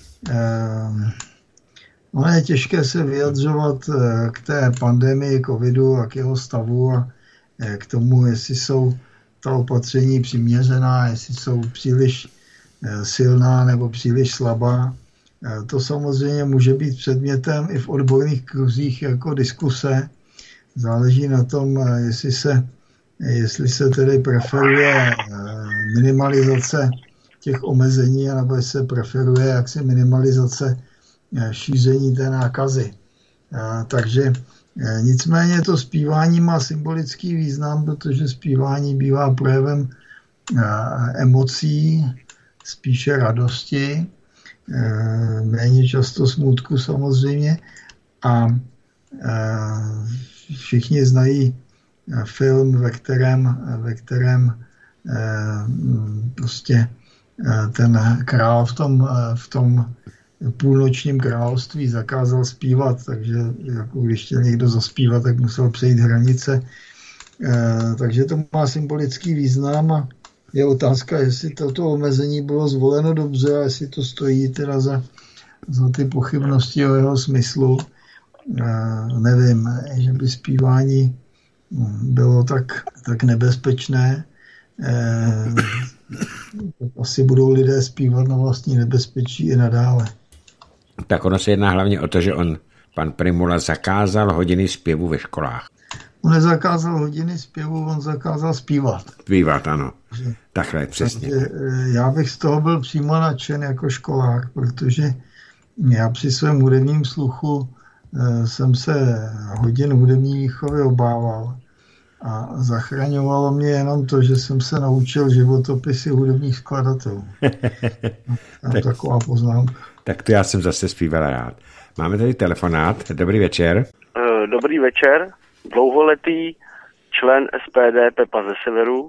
ono je těžké se vyjadřovat k té pandemii covidu a k jeho stavu a k tomu, jestli jsou ta opatření přiměřená, jestli jsou příliš silná nebo příliš slabá. To samozřejmě může být předmětem i v odborných kruzích jako diskuse. Záleží na tom, jestli se tedy preferuje minimalizace těch omezení, nebo jestli se preferuje jaksi minimalizace šíření té nákazy. Takže nicméně to zpívání má symbolický význam, protože zpívání bývá projevem emocí, spíše radosti, méně často smutku samozřejmě. A všichni znají film, ve kterém prostě ten král v tom půlnočním království zakázal zpívat, takže jako když chtěl někdo zaspívat, tak musel přejít hranice. Takže to má symbolický význam a je otázka, jestli toto omezení bylo zvoleno dobře a jestli to stojí teda za ty pochybnosti o jeho smyslu. Nevím, že by zpívání bylo tak nebezpečné. Asi budou lidé zpívat na vlastní nebezpečí i nadále. Tak ono se jedná hlavně o to, že pan Prymula zakázal hodiny zpěvu ve školách. On nezakázal hodiny zpěvu, on zakázal zpívat. Zpívat, ano. Takhle, přesně. Takže já bych z toho byl přímo nadšen jako školák, protože já při svém hudebním sluchu jsem se hodin hudební výchovy obával. A zachraňovalo mě jenom to, že jsem se naučil životopisy hudebních skladatelů. Taková poznámka. Tak to já jsem zase zpíval rád. Máme tady telefonát. Dobrý večer. Dobrý večer. Dlouholetý člen SPD Pepa ze Severu.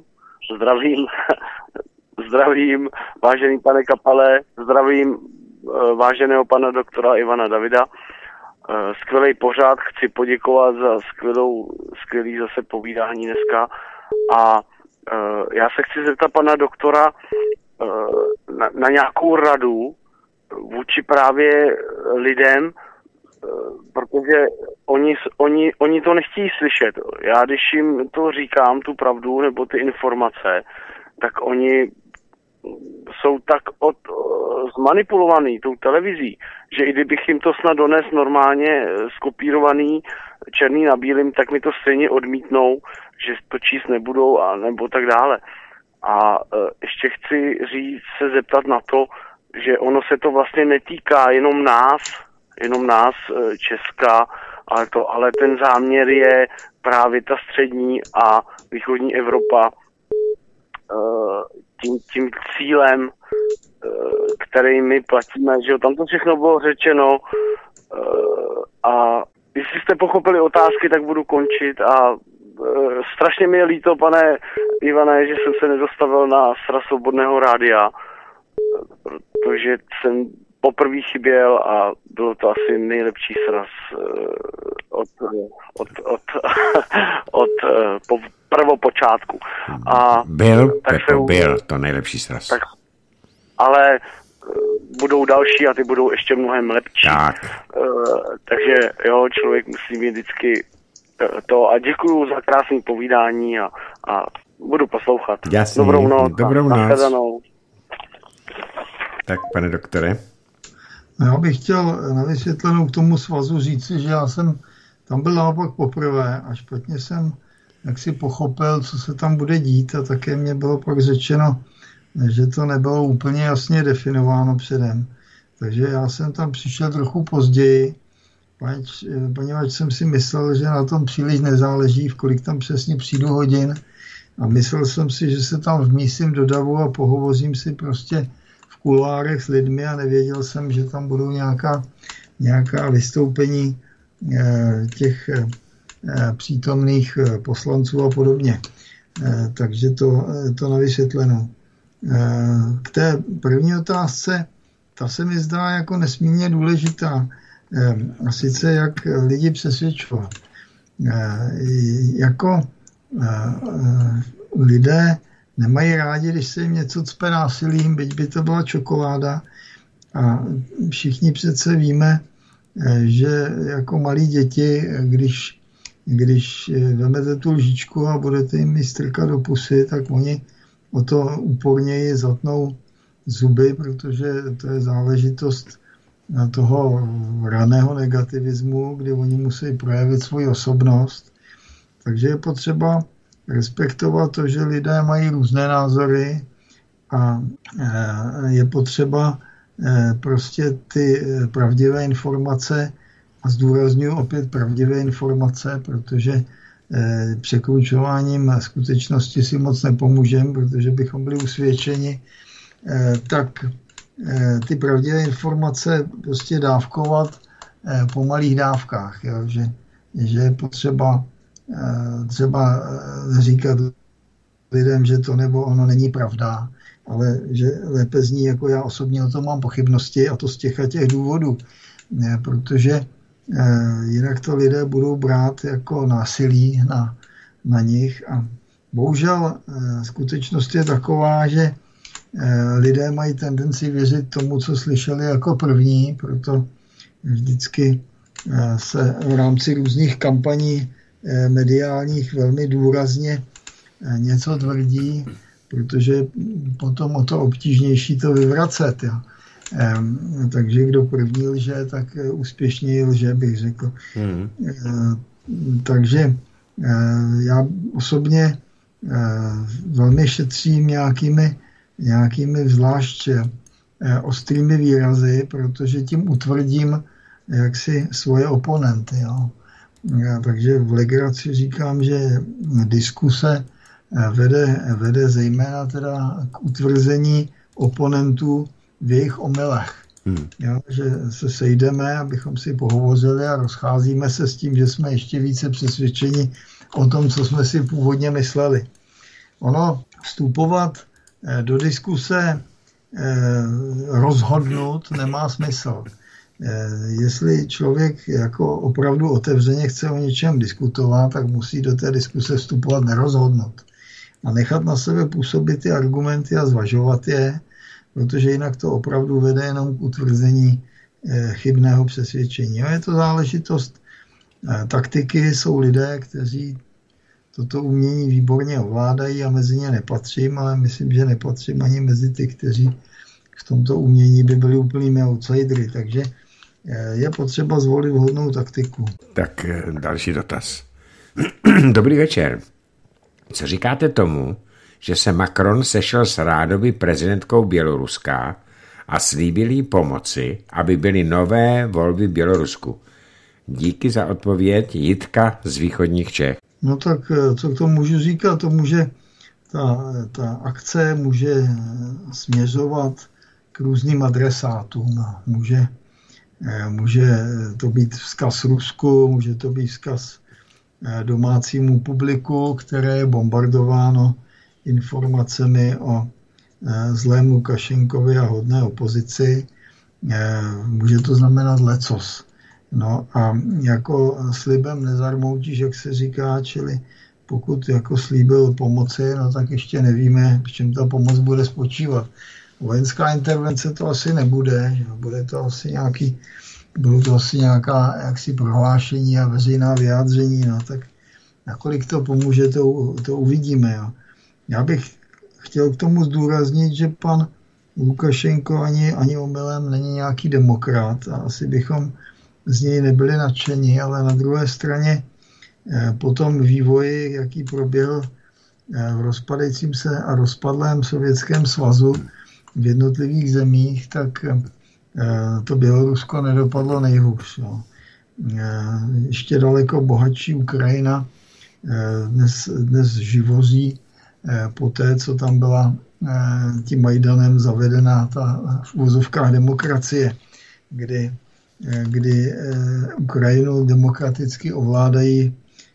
Zdravím, vážený pane Kapale, zdravím váženého pana doktora Ivana Davida. Skvělý pořád, chci poděkovat za skvělý zase povídání dneska a já se chci zeptat pana doktora na nějakou radu, vůči právě lidem, protože oni to nechtějí slyšet. Já když jim to říkám, tu pravdu nebo ty informace, tak oni jsou tak zmanipulovaný tou televizí, že i kdybych jim to snad dones normálně skopírovaný černý na bílým, tak mi to stejně odmítnou, že to číst nebudou a nebo tak dále. A ještě chci se zeptat na to, že ono se to vlastně netýká jenom nás, Česka, ale ten záměr je právě ta střední a východní Evropa tím cílem, který my platíme, že jo, tam to všechno bylo řečeno a jestli jste pochopili otázky, tak budu končit a strašně mi je líto, pane Ivane, že jsem se nedostavil na Sraz Svobodného rádia, protože jsem poprvé chyběl a bylo to asi nejlepší sraz od prvopočátku. A byl to nejlepší sraz. Tak, ale budou další a ty budou ještě mnohem lepší. Tak. Takže jo, člověk musí mít vždycky to a děkuju za krásné povídání a budu poslouchat. Jasný, dobrou noc. Dobrou noc. Tak, pane doktore. Já bych chtěl na vysvětlenou k tomu svazu říci, že já jsem tam byl naopak poprvé a špatně jsem jaksi pochopil, co se tam bude dít a také mě bylo pak řečeno, že to nebylo úplně jasně definováno předem. Takže já jsem tam přišel trochu později, poněvadž jsem si myslel, že na tom příliš nezáleží, v kolik tam přesně přijdu hodin a myslel jsem si, že se tam vmísím do davu a pohovořím si prostě v kuloárech s lidmi a nevěděl jsem, že tam budou nějaká vystoupení těch přítomných poslanců a podobně. Takže to na vysvětlenou. K té první otázce, ta se mi zdá jako nesmírně důležitá. A sice jak lidi přesvědčovat. Jako lidé nemají rádi, když se jim něco cpe násilím, byť by to byla čokoláda. A všichni přece víme, že jako malí děti, když vezmete tu lžičku a budete jim strkat do pusy, tak oni o to úporněji zatnou zuby, protože to je záležitost toho raného negativismu, kdy oni musí projevit svoji osobnost. Takže je potřeba respektovat to, že lidé mají různé názory a je potřeba prostě ty pravdivé informace, a zdůrazňuji opět pravdivé informace, protože překručováním skutečnosti si moc nepomůžeme, protože bychom byli usvědčeni, tak ty pravdivé informace prostě dávkovat po malých dávkách, jo? Že je potřeba třeba říkat lidem, že to nebo ono není pravda, ale že lépe zní, jako já osobně o tom mám pochybnosti a to z těch důvodů, protože jinak to lidé budou brát jako násilí na nich a bohužel skutečnost je taková, že lidé mají tendenci věřit tomu, co slyšeli jako první, proto vždycky se v rámci různých kampaní mediálních velmi důrazně něco tvrdí, protože potom o to obtížnější to vyvracet. Jo. Takže kdo první lže, tak úspěšněji lže, bych řekl. Takže já osobně velmi šetřím nějakými zvlášť ostrými výrazy, protože tím utvrdím jaksi svoje oponenty. Jo. Takže v legraci říkám, že diskuse vede zejména teda k utvrzení oponentů v jejich omylech. Jo, že se sejdeme, abychom si pohovořili a rozcházíme se s tím, že jsme ještě více přesvědčeni o tom, co jsme si původně mysleli. Ono vstupovat do diskuse rozhodnout nemá smysl. Jestli člověk jako opravdu otevřeně chce o něčem diskutovat, tak musí do té diskuse vstupovat nerozhodnout. A nechat na sebe působit ty argumenty a zvažovat je, protože jinak to opravdu vede jenom k utvrzení chybného přesvědčení. A je to záležitost taktiky, jsou lidé, kteří toto umění výborně ovládají a mezi ně nepatřím, ale myslím, že nepatřím ani mezi ty, kteří v tomto umění by byli úplnými outsidery, takže je potřeba zvolit vhodnou taktiku. Tak další dotaz. Dobrý večer. Co říkáte tomu, že se Macron sešel s Rádovy prezidentkou Běloruska a slíbil jí pomoci, aby byly nové volby v Bělorusku? Díky za odpověď, Jitka z východních Čech. No tak co k tomu můžu říkat? To může, ta akce může směřovat k různým adresátům. Může to být vzkaz Rusku, může to být vzkaz domácímu publiku, které je bombardováno informacemi o zlém Lukašenkovi a hodné opozici. Může to znamenat lecos. No a jako slibem nezarmoutíš, jak se říká, čili pokud jako slíbil pomoci, no tak ještě nevíme, v čem ta pomoc bude spočívat. Vojenská intervence to asi nebude, bude to asi nějaká jaksi prohlášení a veřejná vyjádření, no tak nakolik to pomůže, to uvidíme. Jo. Já bych chtěl k tomu zdůraznit, že pan Lukašenko ani omylem není nějaký demokrat a asi bychom z něj nebyli nadšení, ale na druhé straně po tom vývoji, jaký proběhl v rozpadajícím se a rozpadlém Sovětském svazu v jednotlivých zemích, tak to Bělorusko nedopadlo nejhůř. No. Ještě daleko bohatší Ukrajina dnes živoří po té, co tam byla tím Majdanem zavedená ta v úvozovkách demokracie, kdy Ukrajinu demokraticky ovládají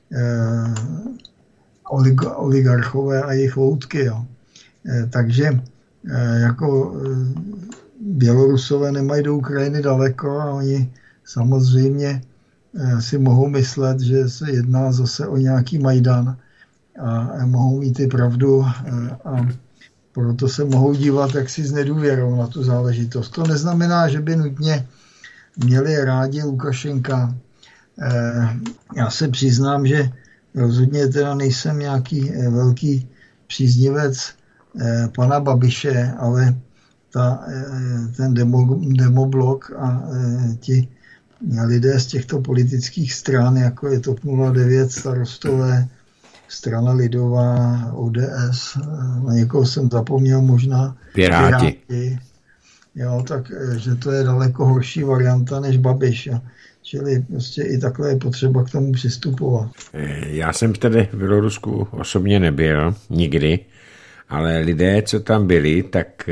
oligarchové a jejich loutky. Jo. Takže jako Bělorusové nemají do Ukrajiny daleko a oni samozřejmě si mohou myslet, že se jedná zase o nějaký Majdan a mohou mít i pravdu a proto se mohou dívat jaksi s nedůvěrou na tu záležitost. To neznamená, že by nutně měli rádi Lukašenka. Já se přiznám, že rozhodně teda nejsem nějaký velký příznivec pana Babiše, ale ten demoblok a ti lidé z těchto politických stran, jako je TOP 09, Starostové, Strana lidová, ODS, na někoho jsem zapomněl možná, Piráti. Jo, takže to je daleko horší varianta než Babiš. Jo. Čili prostě i takhle je potřeba k tomu přistupovat. Já jsem tedy v Bělorusku osobně nebyl, nikdy, ale lidé, co tam byli, tak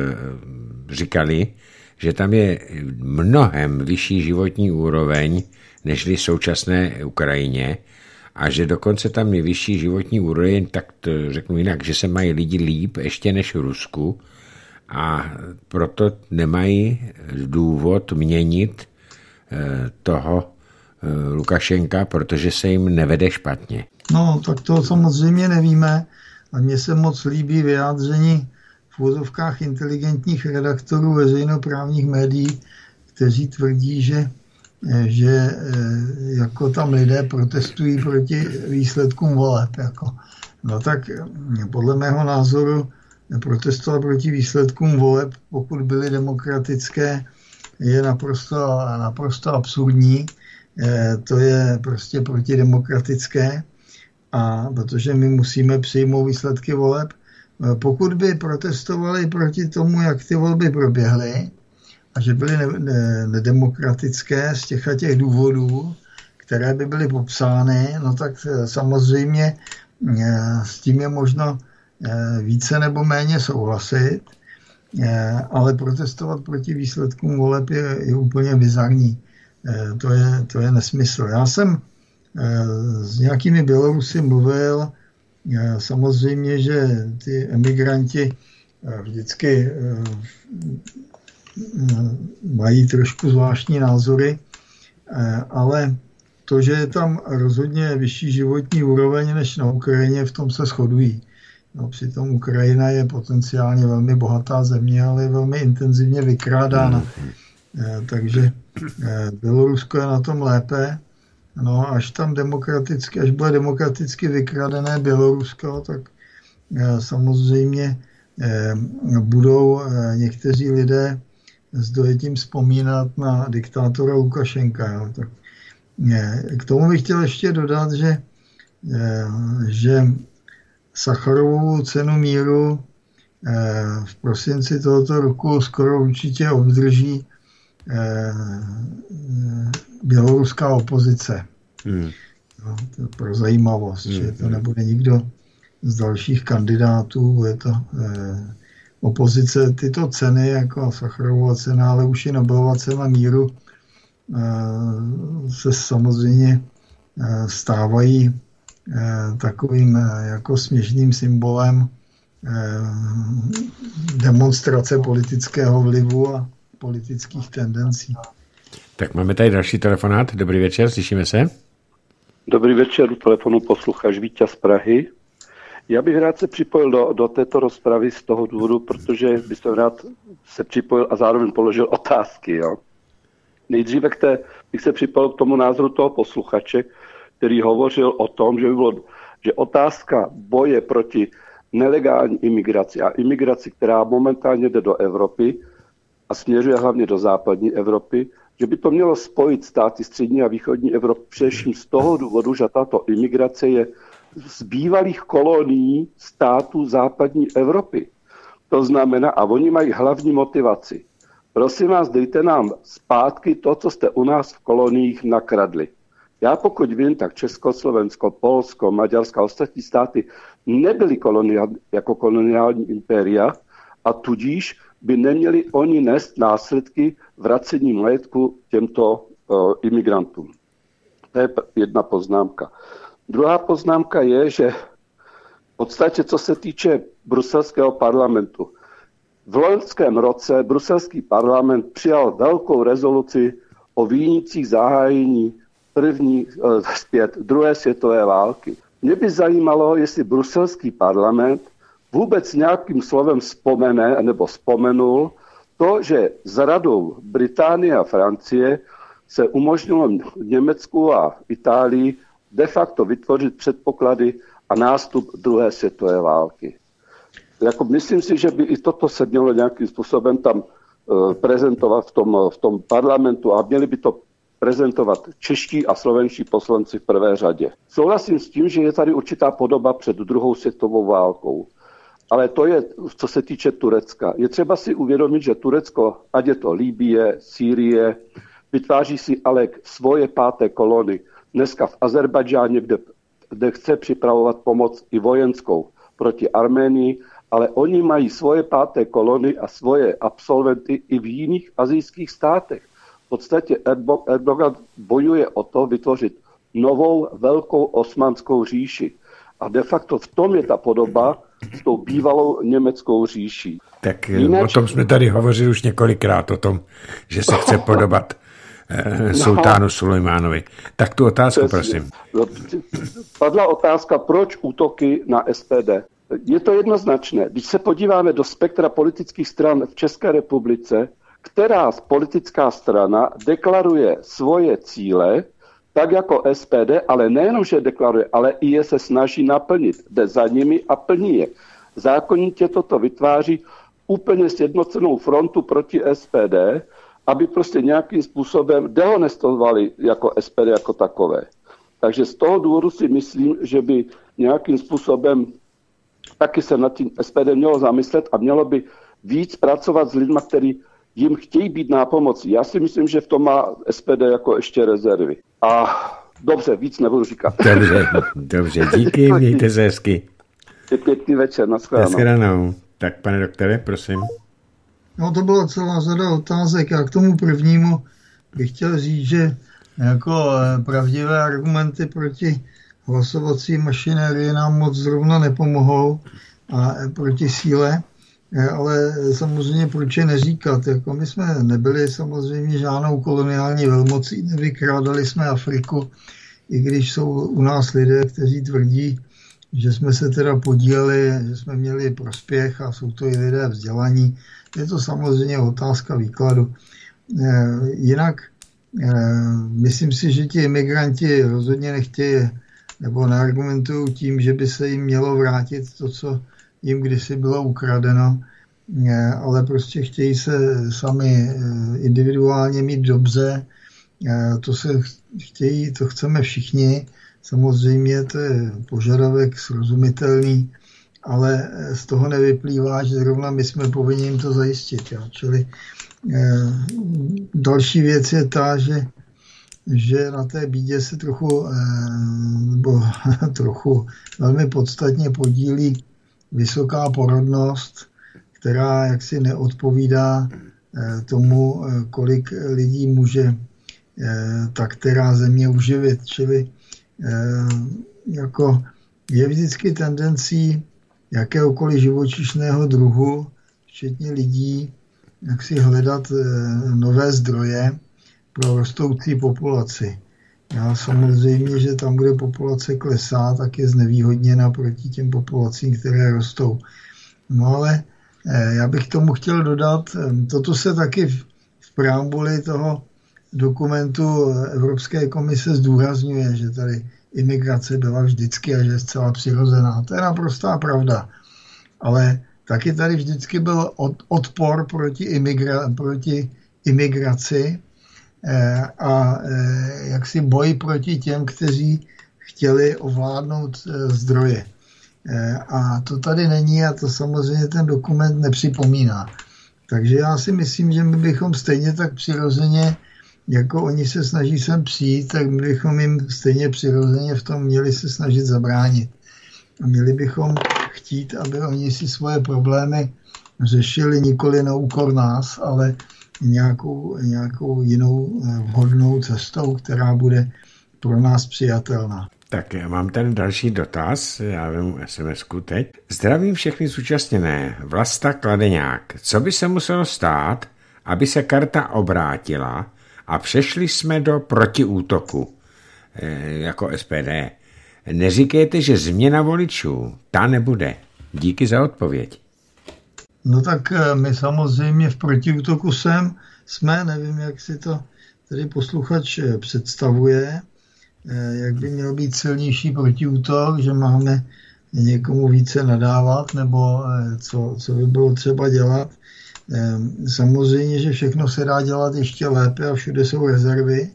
říkali, že tam je mnohem vyšší životní úroveň, nežli v současné Ukrajině, a že dokonce tam je vyšší životní úroveň, tak to řeknu jinak, že se mají lidi líp ještě než v Rusku a proto nemají důvod měnit toho Lukašenka, protože se jim nevede špatně. No, tak to samozřejmě nevíme. A mně se moc líbí vyjádření v úvodovkách inteligentních redaktorů veřejnoprávních médií, kteří tvrdí, že jako tam lidé protestují proti výsledkům voleb. Jako. No tak podle mého názoru protestovat proti výsledkům voleb, pokud byly demokratické, je naprosto absurdní. To je prostě protidemokratické, a protože my musíme přijmout výsledky voleb. Pokud by protestovali proti tomu, jak ty volby proběhly, a že byly nedemokratické z těch důvodů, které by byly popsány, no tak samozřejmě s tím je možno více nebo méně souhlasit, ale protestovat proti výsledkům voleb je úplně bizarní. To je nesmysl. Já jsem s nějakými Bělorusy mluvil, samozřejmě, že ty emigranti vždycky mají trošku zvláštní názory, ale to, že je tam rozhodně vyšší životní úroveň než na Ukrajině, v tom se shodují. No, přitom Ukrajina je potenciálně velmi bohatá země, ale je velmi intenzivně vykrádána. Takže Bělorusko je na tom lépe. No, až bude demokraticky vykradené Bělorusko, tak samozřejmě budou někteří lidé s dojetím vzpomínat na diktátora Lukašenka. Jo. Tak, k tomu bych chtěl ještě dodat, že Sacharovovu cenu míru v prosinci tohoto roku skoro určitě obdrží běloruská opozice. No, to pro zajímavost, že to nebude nikdo z dalších kandidátů, je to opozice. Tyto ceny, jako Sacharovova cena, ale už i Nobelova cena míru, se samozřejmě stávají takovým jako směšným symbolem demonstrace politického vlivu a politických tendencí. Tak máme tady další telefonát. Dobrý večer, slyšíme se? Dobrý večer, u telefonu posluchač Víťa z Prahy. Já bych rád se připojil do této rozpravy z toho důvodu, protože bych rád se připojil a zároveň položil otázky. Jo. Nejdříve bych se připojil k tomu názoru toho posluchače, který hovořil o tom, že otázka boje proti nelegální imigraci a imigraci, která momentálně jde do Evropy a směřuje hlavně do západní Evropy, že by to mělo spojit státy střední a východní Evropy především z toho důvodu, že tato imigrace je z bývalých kolonií států západní Evropy. To znamená, a oni mají hlavní motivaci. Prosím vás, dejte nám zpátky to, co jste u nás v koloniích nakradli. Já pokud vím, tak Československo, Polsko, Maďarsko a ostatní státy nebyly jako koloniální impéria a tudíž by neměli oni nést následky vracení majetku těmto imigrantům. To je jedna poznámka. Druhá poznámka je, že v podstatě, co se týče bruselského parlamentu, v loňském roce bruselský parlament přijal velkou rezoluci o vinících zahájení druhé světové války. Mě by zajímalo, jestli bruselský parlament vůbec nějakým slovem vzpomene nebo vzpomenul to, že s radou Británie a Francie se umožnilo Německu a Itálii de facto vytvořit předpoklady a nástup druhé světové války. Myslím si, že by i toto se mělo nějakým způsobem tam prezentovat v tom parlamentu a měli by to prezentovat čeští a slovenští poslanci v prvé řadě. Souhlasím s tím, že je tady určitá podoba před druhou světovou válkou. Ale to je, co se týče Turecka. Je třeba si uvědomit, že Turecko, ať je to Libye, Sýrie, vytváří si ale svoje páté kolony. Dneska v Azerbajdžáně, kde chce připravovat pomoc i vojenskou proti Arménii, ale oni mají svoje páté kolony a svoje absolventy i v jiných asijských státech. V podstatě Erdogan bojuje o to vytvořit novou velkou osmanskou říši. A de facto v tom je ta podoba s tou bývalou německou říší. Tak o tom jsme tady hovořili už několikrát, o tom, že se chce podobat sultánu Sulejmánovi. Tak tu otázku, prosím. Padla otázka, proč útoky na SPD. Je to jednoznačné. Když se podíváme do spektra politických stran v České republice, která politická strana deklaruje svoje cíle, tak jako SPD, ale nejenom, že deklaruje, ale i je se snaží naplnit. Jde za nimi a plní je. Zákonitě toto vytváří úplně sjednocenou frontu proti SPD, aby prostě nějakým způsobem dehonestovali jako SPD jako takové. Takže z toho důvodu si myslím, že by nějakým způsobem taky se nad tím SPD mělo zamyslet a mělo by víc pracovat s lidmi, kteří jim chtějí být nápomocní. Já si myslím, že v tom má SPD jako ještě rezervy. A dobře, víc nebudu říkat. Dobře, díky, mějte se hezky. Pěkný večer, nashledanou. Tak, pane doktore, prosím. No, to byla celá řada otázek a k tomu prvnímu bych chtěl říct, že jako pravdivé argumenty proti hlasovací mašinérii nám moc zrovna nepomohou a proti síle, ale samozřejmě proč je neříkat. Jako my jsme nebyli samozřejmě žádnou koloniální velmocí, nevykrádali jsme Afriku, i když jsou u nás lidé, kteří tvrdí, že jsme se teda podíleli, že jsme měli prospěch a jsou to i lidé vzdělaní. Je to samozřejmě otázka výkladu. Jinak myslím si, že ti imigranti rozhodně nechtějí nebo neargumentují tím, že by se jim mělo vrátit to, co jim kdysi bylo ukradeno, ale prostě chtějí se sami individuálně mít dobře. To chceme všichni. Samozřejmě to je požadavek srozumitelný, ale z toho nevyplývá, že zrovna my jsme povinni jim to zajistit. Jo. Čili další věc je ta, že na té bídě se trochu velmi podstatně podílí vysoká porodnost, která jaksi neodpovídá tomu, kolik lidí může ta která země uživit. Čili jako je vždycky tendencí jakéhokoliv živočišného druhu, včetně lidí, jak si hledat nové zdroje pro rostoucí populaci. Já samozřejmě, že tam, kde populace klesá, tak je znevýhodněna proti těm populacím, které rostou. No ale já bych tomu chtěl dodat, toto se taky v preambuli toho dokumentu Evropské komise zdůrazňuje, že tady imigrace byla vždycky a že je zcela přirozená. To je naprostá pravda. Ale taky tady vždycky byl odpor proti imigraci a jaksi boj proti těm, kteří chtěli ovládnout zdroje. A to tady není a to samozřejmě ten dokument nepřipomíná. Takže já si myslím, že my bychom stejně tak přirozeně, jako oni se snaží sem přijít, tak my bychom jim stejně přirozeně v tom měli se snažit zabránit. A měli bychom chtít, aby oni si svoje problémy řešili nikoli na úkor nás, ale nějakou jinou vhodnou cestou, která bude pro nás přijatelná. Tak já mám tady další dotaz, já vím SMS-ku teď. Zdravím všechny zúčastněné. Vlasta Kladeňák. Co by se muselo stát, aby se karta obrátila a přešli jsme do protiútoku jako SPD? Neříkejte, že změna voličů, ta nebude. Díky za odpověď. No tak my samozřejmě v protiútoku jsme, nevím, jak si to tady posluchač představuje, jak by měl být silnější protiútok, že máme někomu více nadávat, nebo co by bylo třeba dělat. Samozřejmě, že všechno se dá dělat ještě lépe a všude jsou rezervy.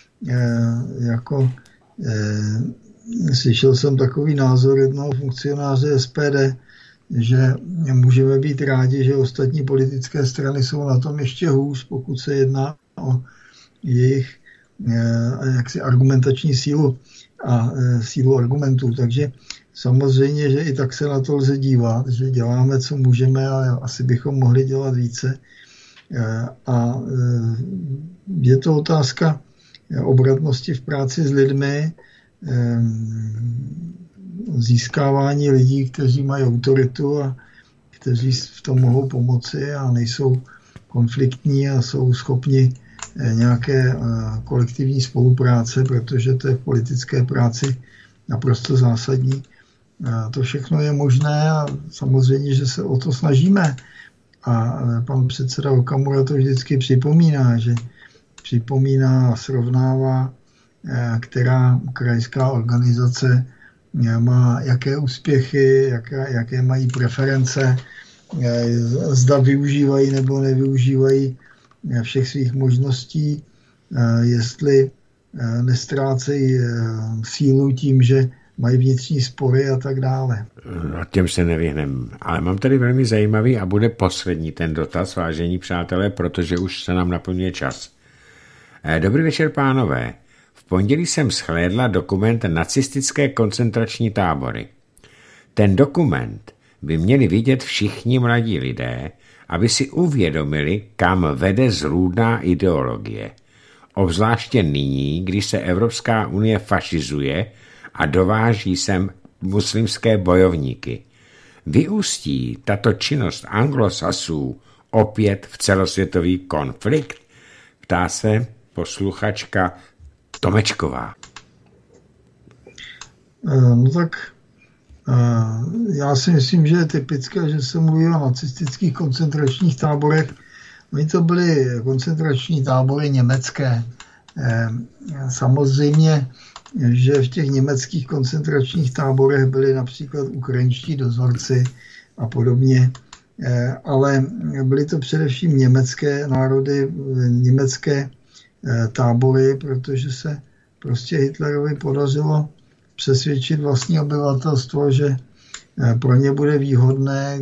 Slyšel jsem takový názor jednoho funkcionáře SPD, že můžeme být rádi, že ostatní politické strany jsou na tom ještě hůř, pokud se jedná o jejich jaksi argumentační sílu a sílu argumentů. Takže samozřejmě, že i tak se na to lze dívat, že děláme, co můžeme, ale asi bychom mohli dělat více. A je to otázka obratnosti v práci s lidmi, získávání lidí, kteří mají autoritu a kteří v tom mohou pomoci a nejsou konfliktní a jsou schopni nějaké kolektivní spolupráce, protože to je v politické práci naprosto zásadní. To všechno je možné a samozřejmě, že se o to snažíme. A pan předseda Okamura to vždycky připomíná, že připomíná a srovnává, která krajská organizace má jaké úspěchy, jaké mají preference, zda využívají nebo nevyužívají všech svých možností, jestli nestrácejí sílu tím, že mají vnitřní spory a tak dále. A těm se nevyhneme. Ale mám tady velmi zajímavý a bude poslední ten dotaz, vážení přátelé, protože už se nám naplňuje čas. Dobrý večer, pánové. V pondělí jsem shlédla dokument Nacistické koncentrační tábory. Ten dokument by měli vidět všichni mladí lidé, aby si uvědomili, kam vede zrůdná ideologie. Obzvláště nyní, když se Evropská unie fašizuje a dováží sem muslimské bojovníky. Vyústí tato činnost anglosasů opět v celosvětový konflikt? Ptá se posluchačka Tomečková. No tak Já si myslím, že je typické, že se mluví o nacistických koncentračních táborech. Oni to byly koncentrační tábory německé. Samozřejmě, že v těch německých koncentračních táborech byli například ukrajinští dozorci a podobně, ale byly to především německé národy, německé tábory, protože se prostě Hitlerovi podařilo přesvědčit vlastní obyvatelstvo, že pro ně bude výhodné,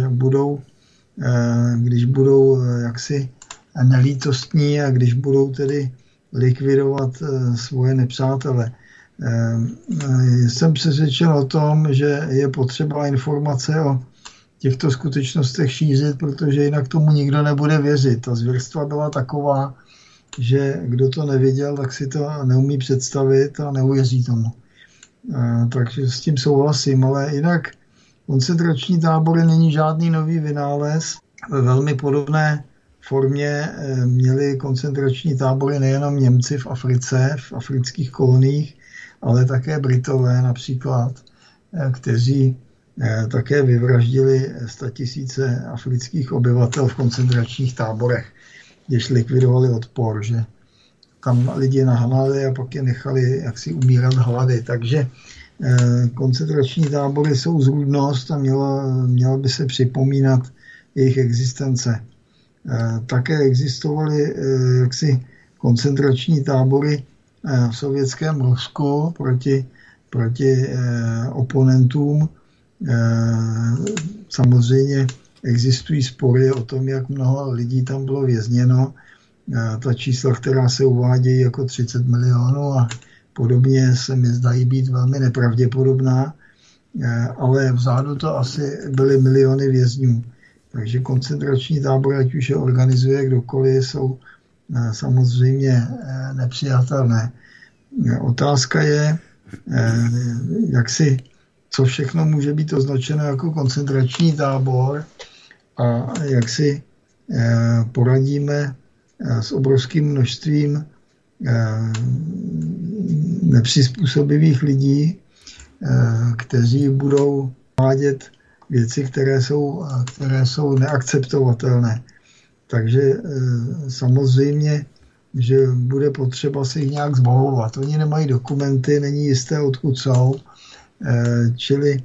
když budou jaksi nelítostní a když budou tedy likvidovat svoje nepřátele. Jsem přesvědčen o tom, že je potřeba informace o těchto skutečnostech šířit, protože jinak tomu nikdo nebude věřit. Ta zvěrstva byla taková, že kdo to neviděl, tak si to neumí představit a neuvěří tomu. Takže s tím souhlasím, ale jinak koncentrační tábory není žádný nový vynález. Ve velmi podobné formě měli koncentrační tábory nejenom Němci v Africe, v afrických koloniích, ale také Britové například, kteří také vyvraždili 100 000 afrických obyvatel v koncentračních táborech, když likvidovali odpor, že tam lidi nahnali a pak je nechali jaksi umírat hlady. Takže koncentrační tábory jsou zrůdnost a mělo by se připomínat jejich existence. Také existovaly jaksi koncentrační tábory v sovětském Rusku proti oponentům. Samozřejmě existují spory o tom, jak mnoho lidí tam bylo vězněno. Ta čísla, která se uvádějí jako 30 milionů a podobně, se mi zdají být velmi nepravděpodobná, ale vzadu to asi byly miliony vězňů. Takže koncentrační tábory, ať už je organizuje kdokoliv, jsou samozřejmě nepřijatelné. Otázka je, co všechno může být označeno jako koncentrační tábor a jak si poradíme s obrovským množstvím nepřizpůsobivých lidí, kteří budou vádět věci, které jsou neakceptovatelné. Takže samozřejmě, že bude potřeba se jich nějak zbavovat. Oni nemají dokumenty, není jisté, odkud jsou, čili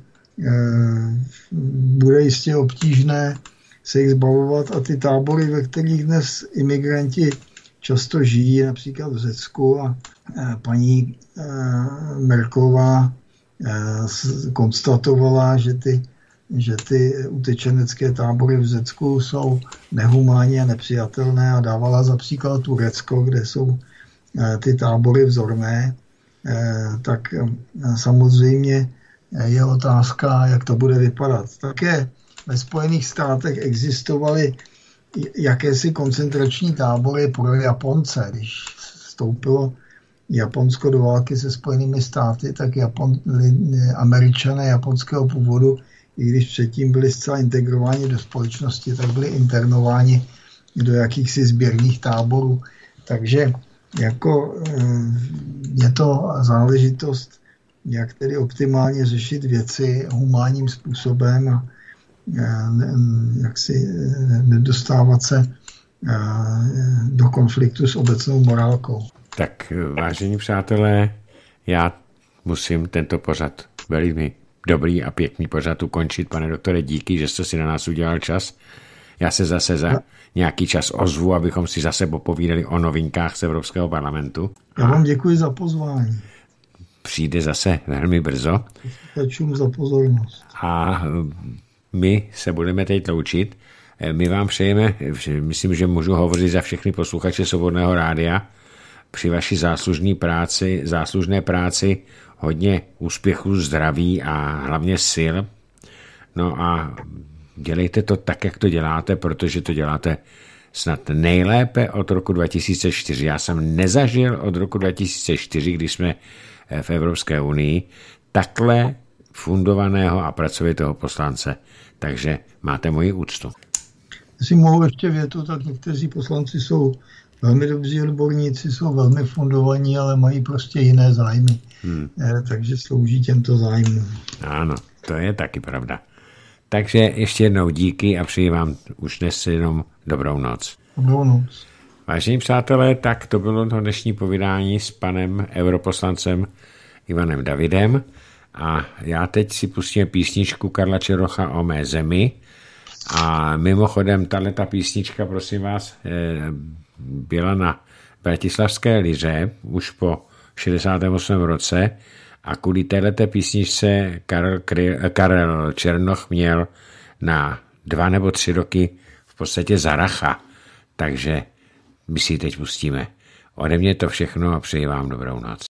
bude jistě obtížné se jich zbavovat a ty tábory, ve kterých dnes imigranti často žijí, například v Řecku, a paní Merkelová konstatovala, že ty utečenecké tábory v Řecku jsou nehumánní a nepřijatelné a dávala za příklad Turecko, kde jsou ty tábory vzorné, tak samozřejmě je otázka, jak to bude vypadat. Také ve Spojených státech existovaly jakési koncentrační tábory pro Japonce. Když vstoupilo Japonsko do války se Spojenými státy, tak Američané japonského původu, i když předtím byli zcela integrováni do společnosti, tak byli internováni do jakýchsi sběrných táborů. Takže je to záležitost, jak tedy optimálně řešit věci humánním způsobem a jak si nedostávat se do konfliktu s obecnou morálkou. Tak, vážení přátelé, já musím tento pořad, velmi dobrý a pěkný pořad ukončit. Pane doktore, díky, že jste si na nás udělal čas. Já se zase za nějaký čas ozvu, abychom si zase popovídali o novinkách z Evropského parlamentu. Já vám děkuji za pozvání. Přijde zase velmi brzo. Děkuji za pozornost. A my se budeme teď loučit. My vám přejeme, myslím, že můžu hovořit za všechny posluchače Svobodného rádia, při vaší záslužné práci hodně úspěchu, zdraví a hlavně sil. No a dělejte to tak, jak to děláte, protože to děláte snad nejlépe od roku 2004. Já jsem nezažil od roku 2004, když jsme v Evropské unii, takhle fundovaného a pracovitého poslance. Takže máte moji úctu. Jestli mohu ještě větu, tak někteří poslanci jsou velmi dobří odborníci, jsou velmi fundovaní, ale mají prostě jiné zájmy. Takže slouží těmto zájmům. Ano. To je taky pravda. Takže ještě jednou díky a přeji vám už dnes jenom dobrou noc. Dobrou noc. Vážení přátelé, tak to bylo to dnešní povídání s panem europoslancem Ivanem Davidem a já teď si pustím písničku Karla Černocha O mé zemi a mimochodem tato písnička, prosím vás, byla na Bratislavské liře už po 68. roce a kvůli téhleté písničce Karel Černoch měl na 2 nebo 3 roky v podstatě zaracha, takže my si ji teď pustíme. Ode mě to všechno a přeji vám dobrou noc.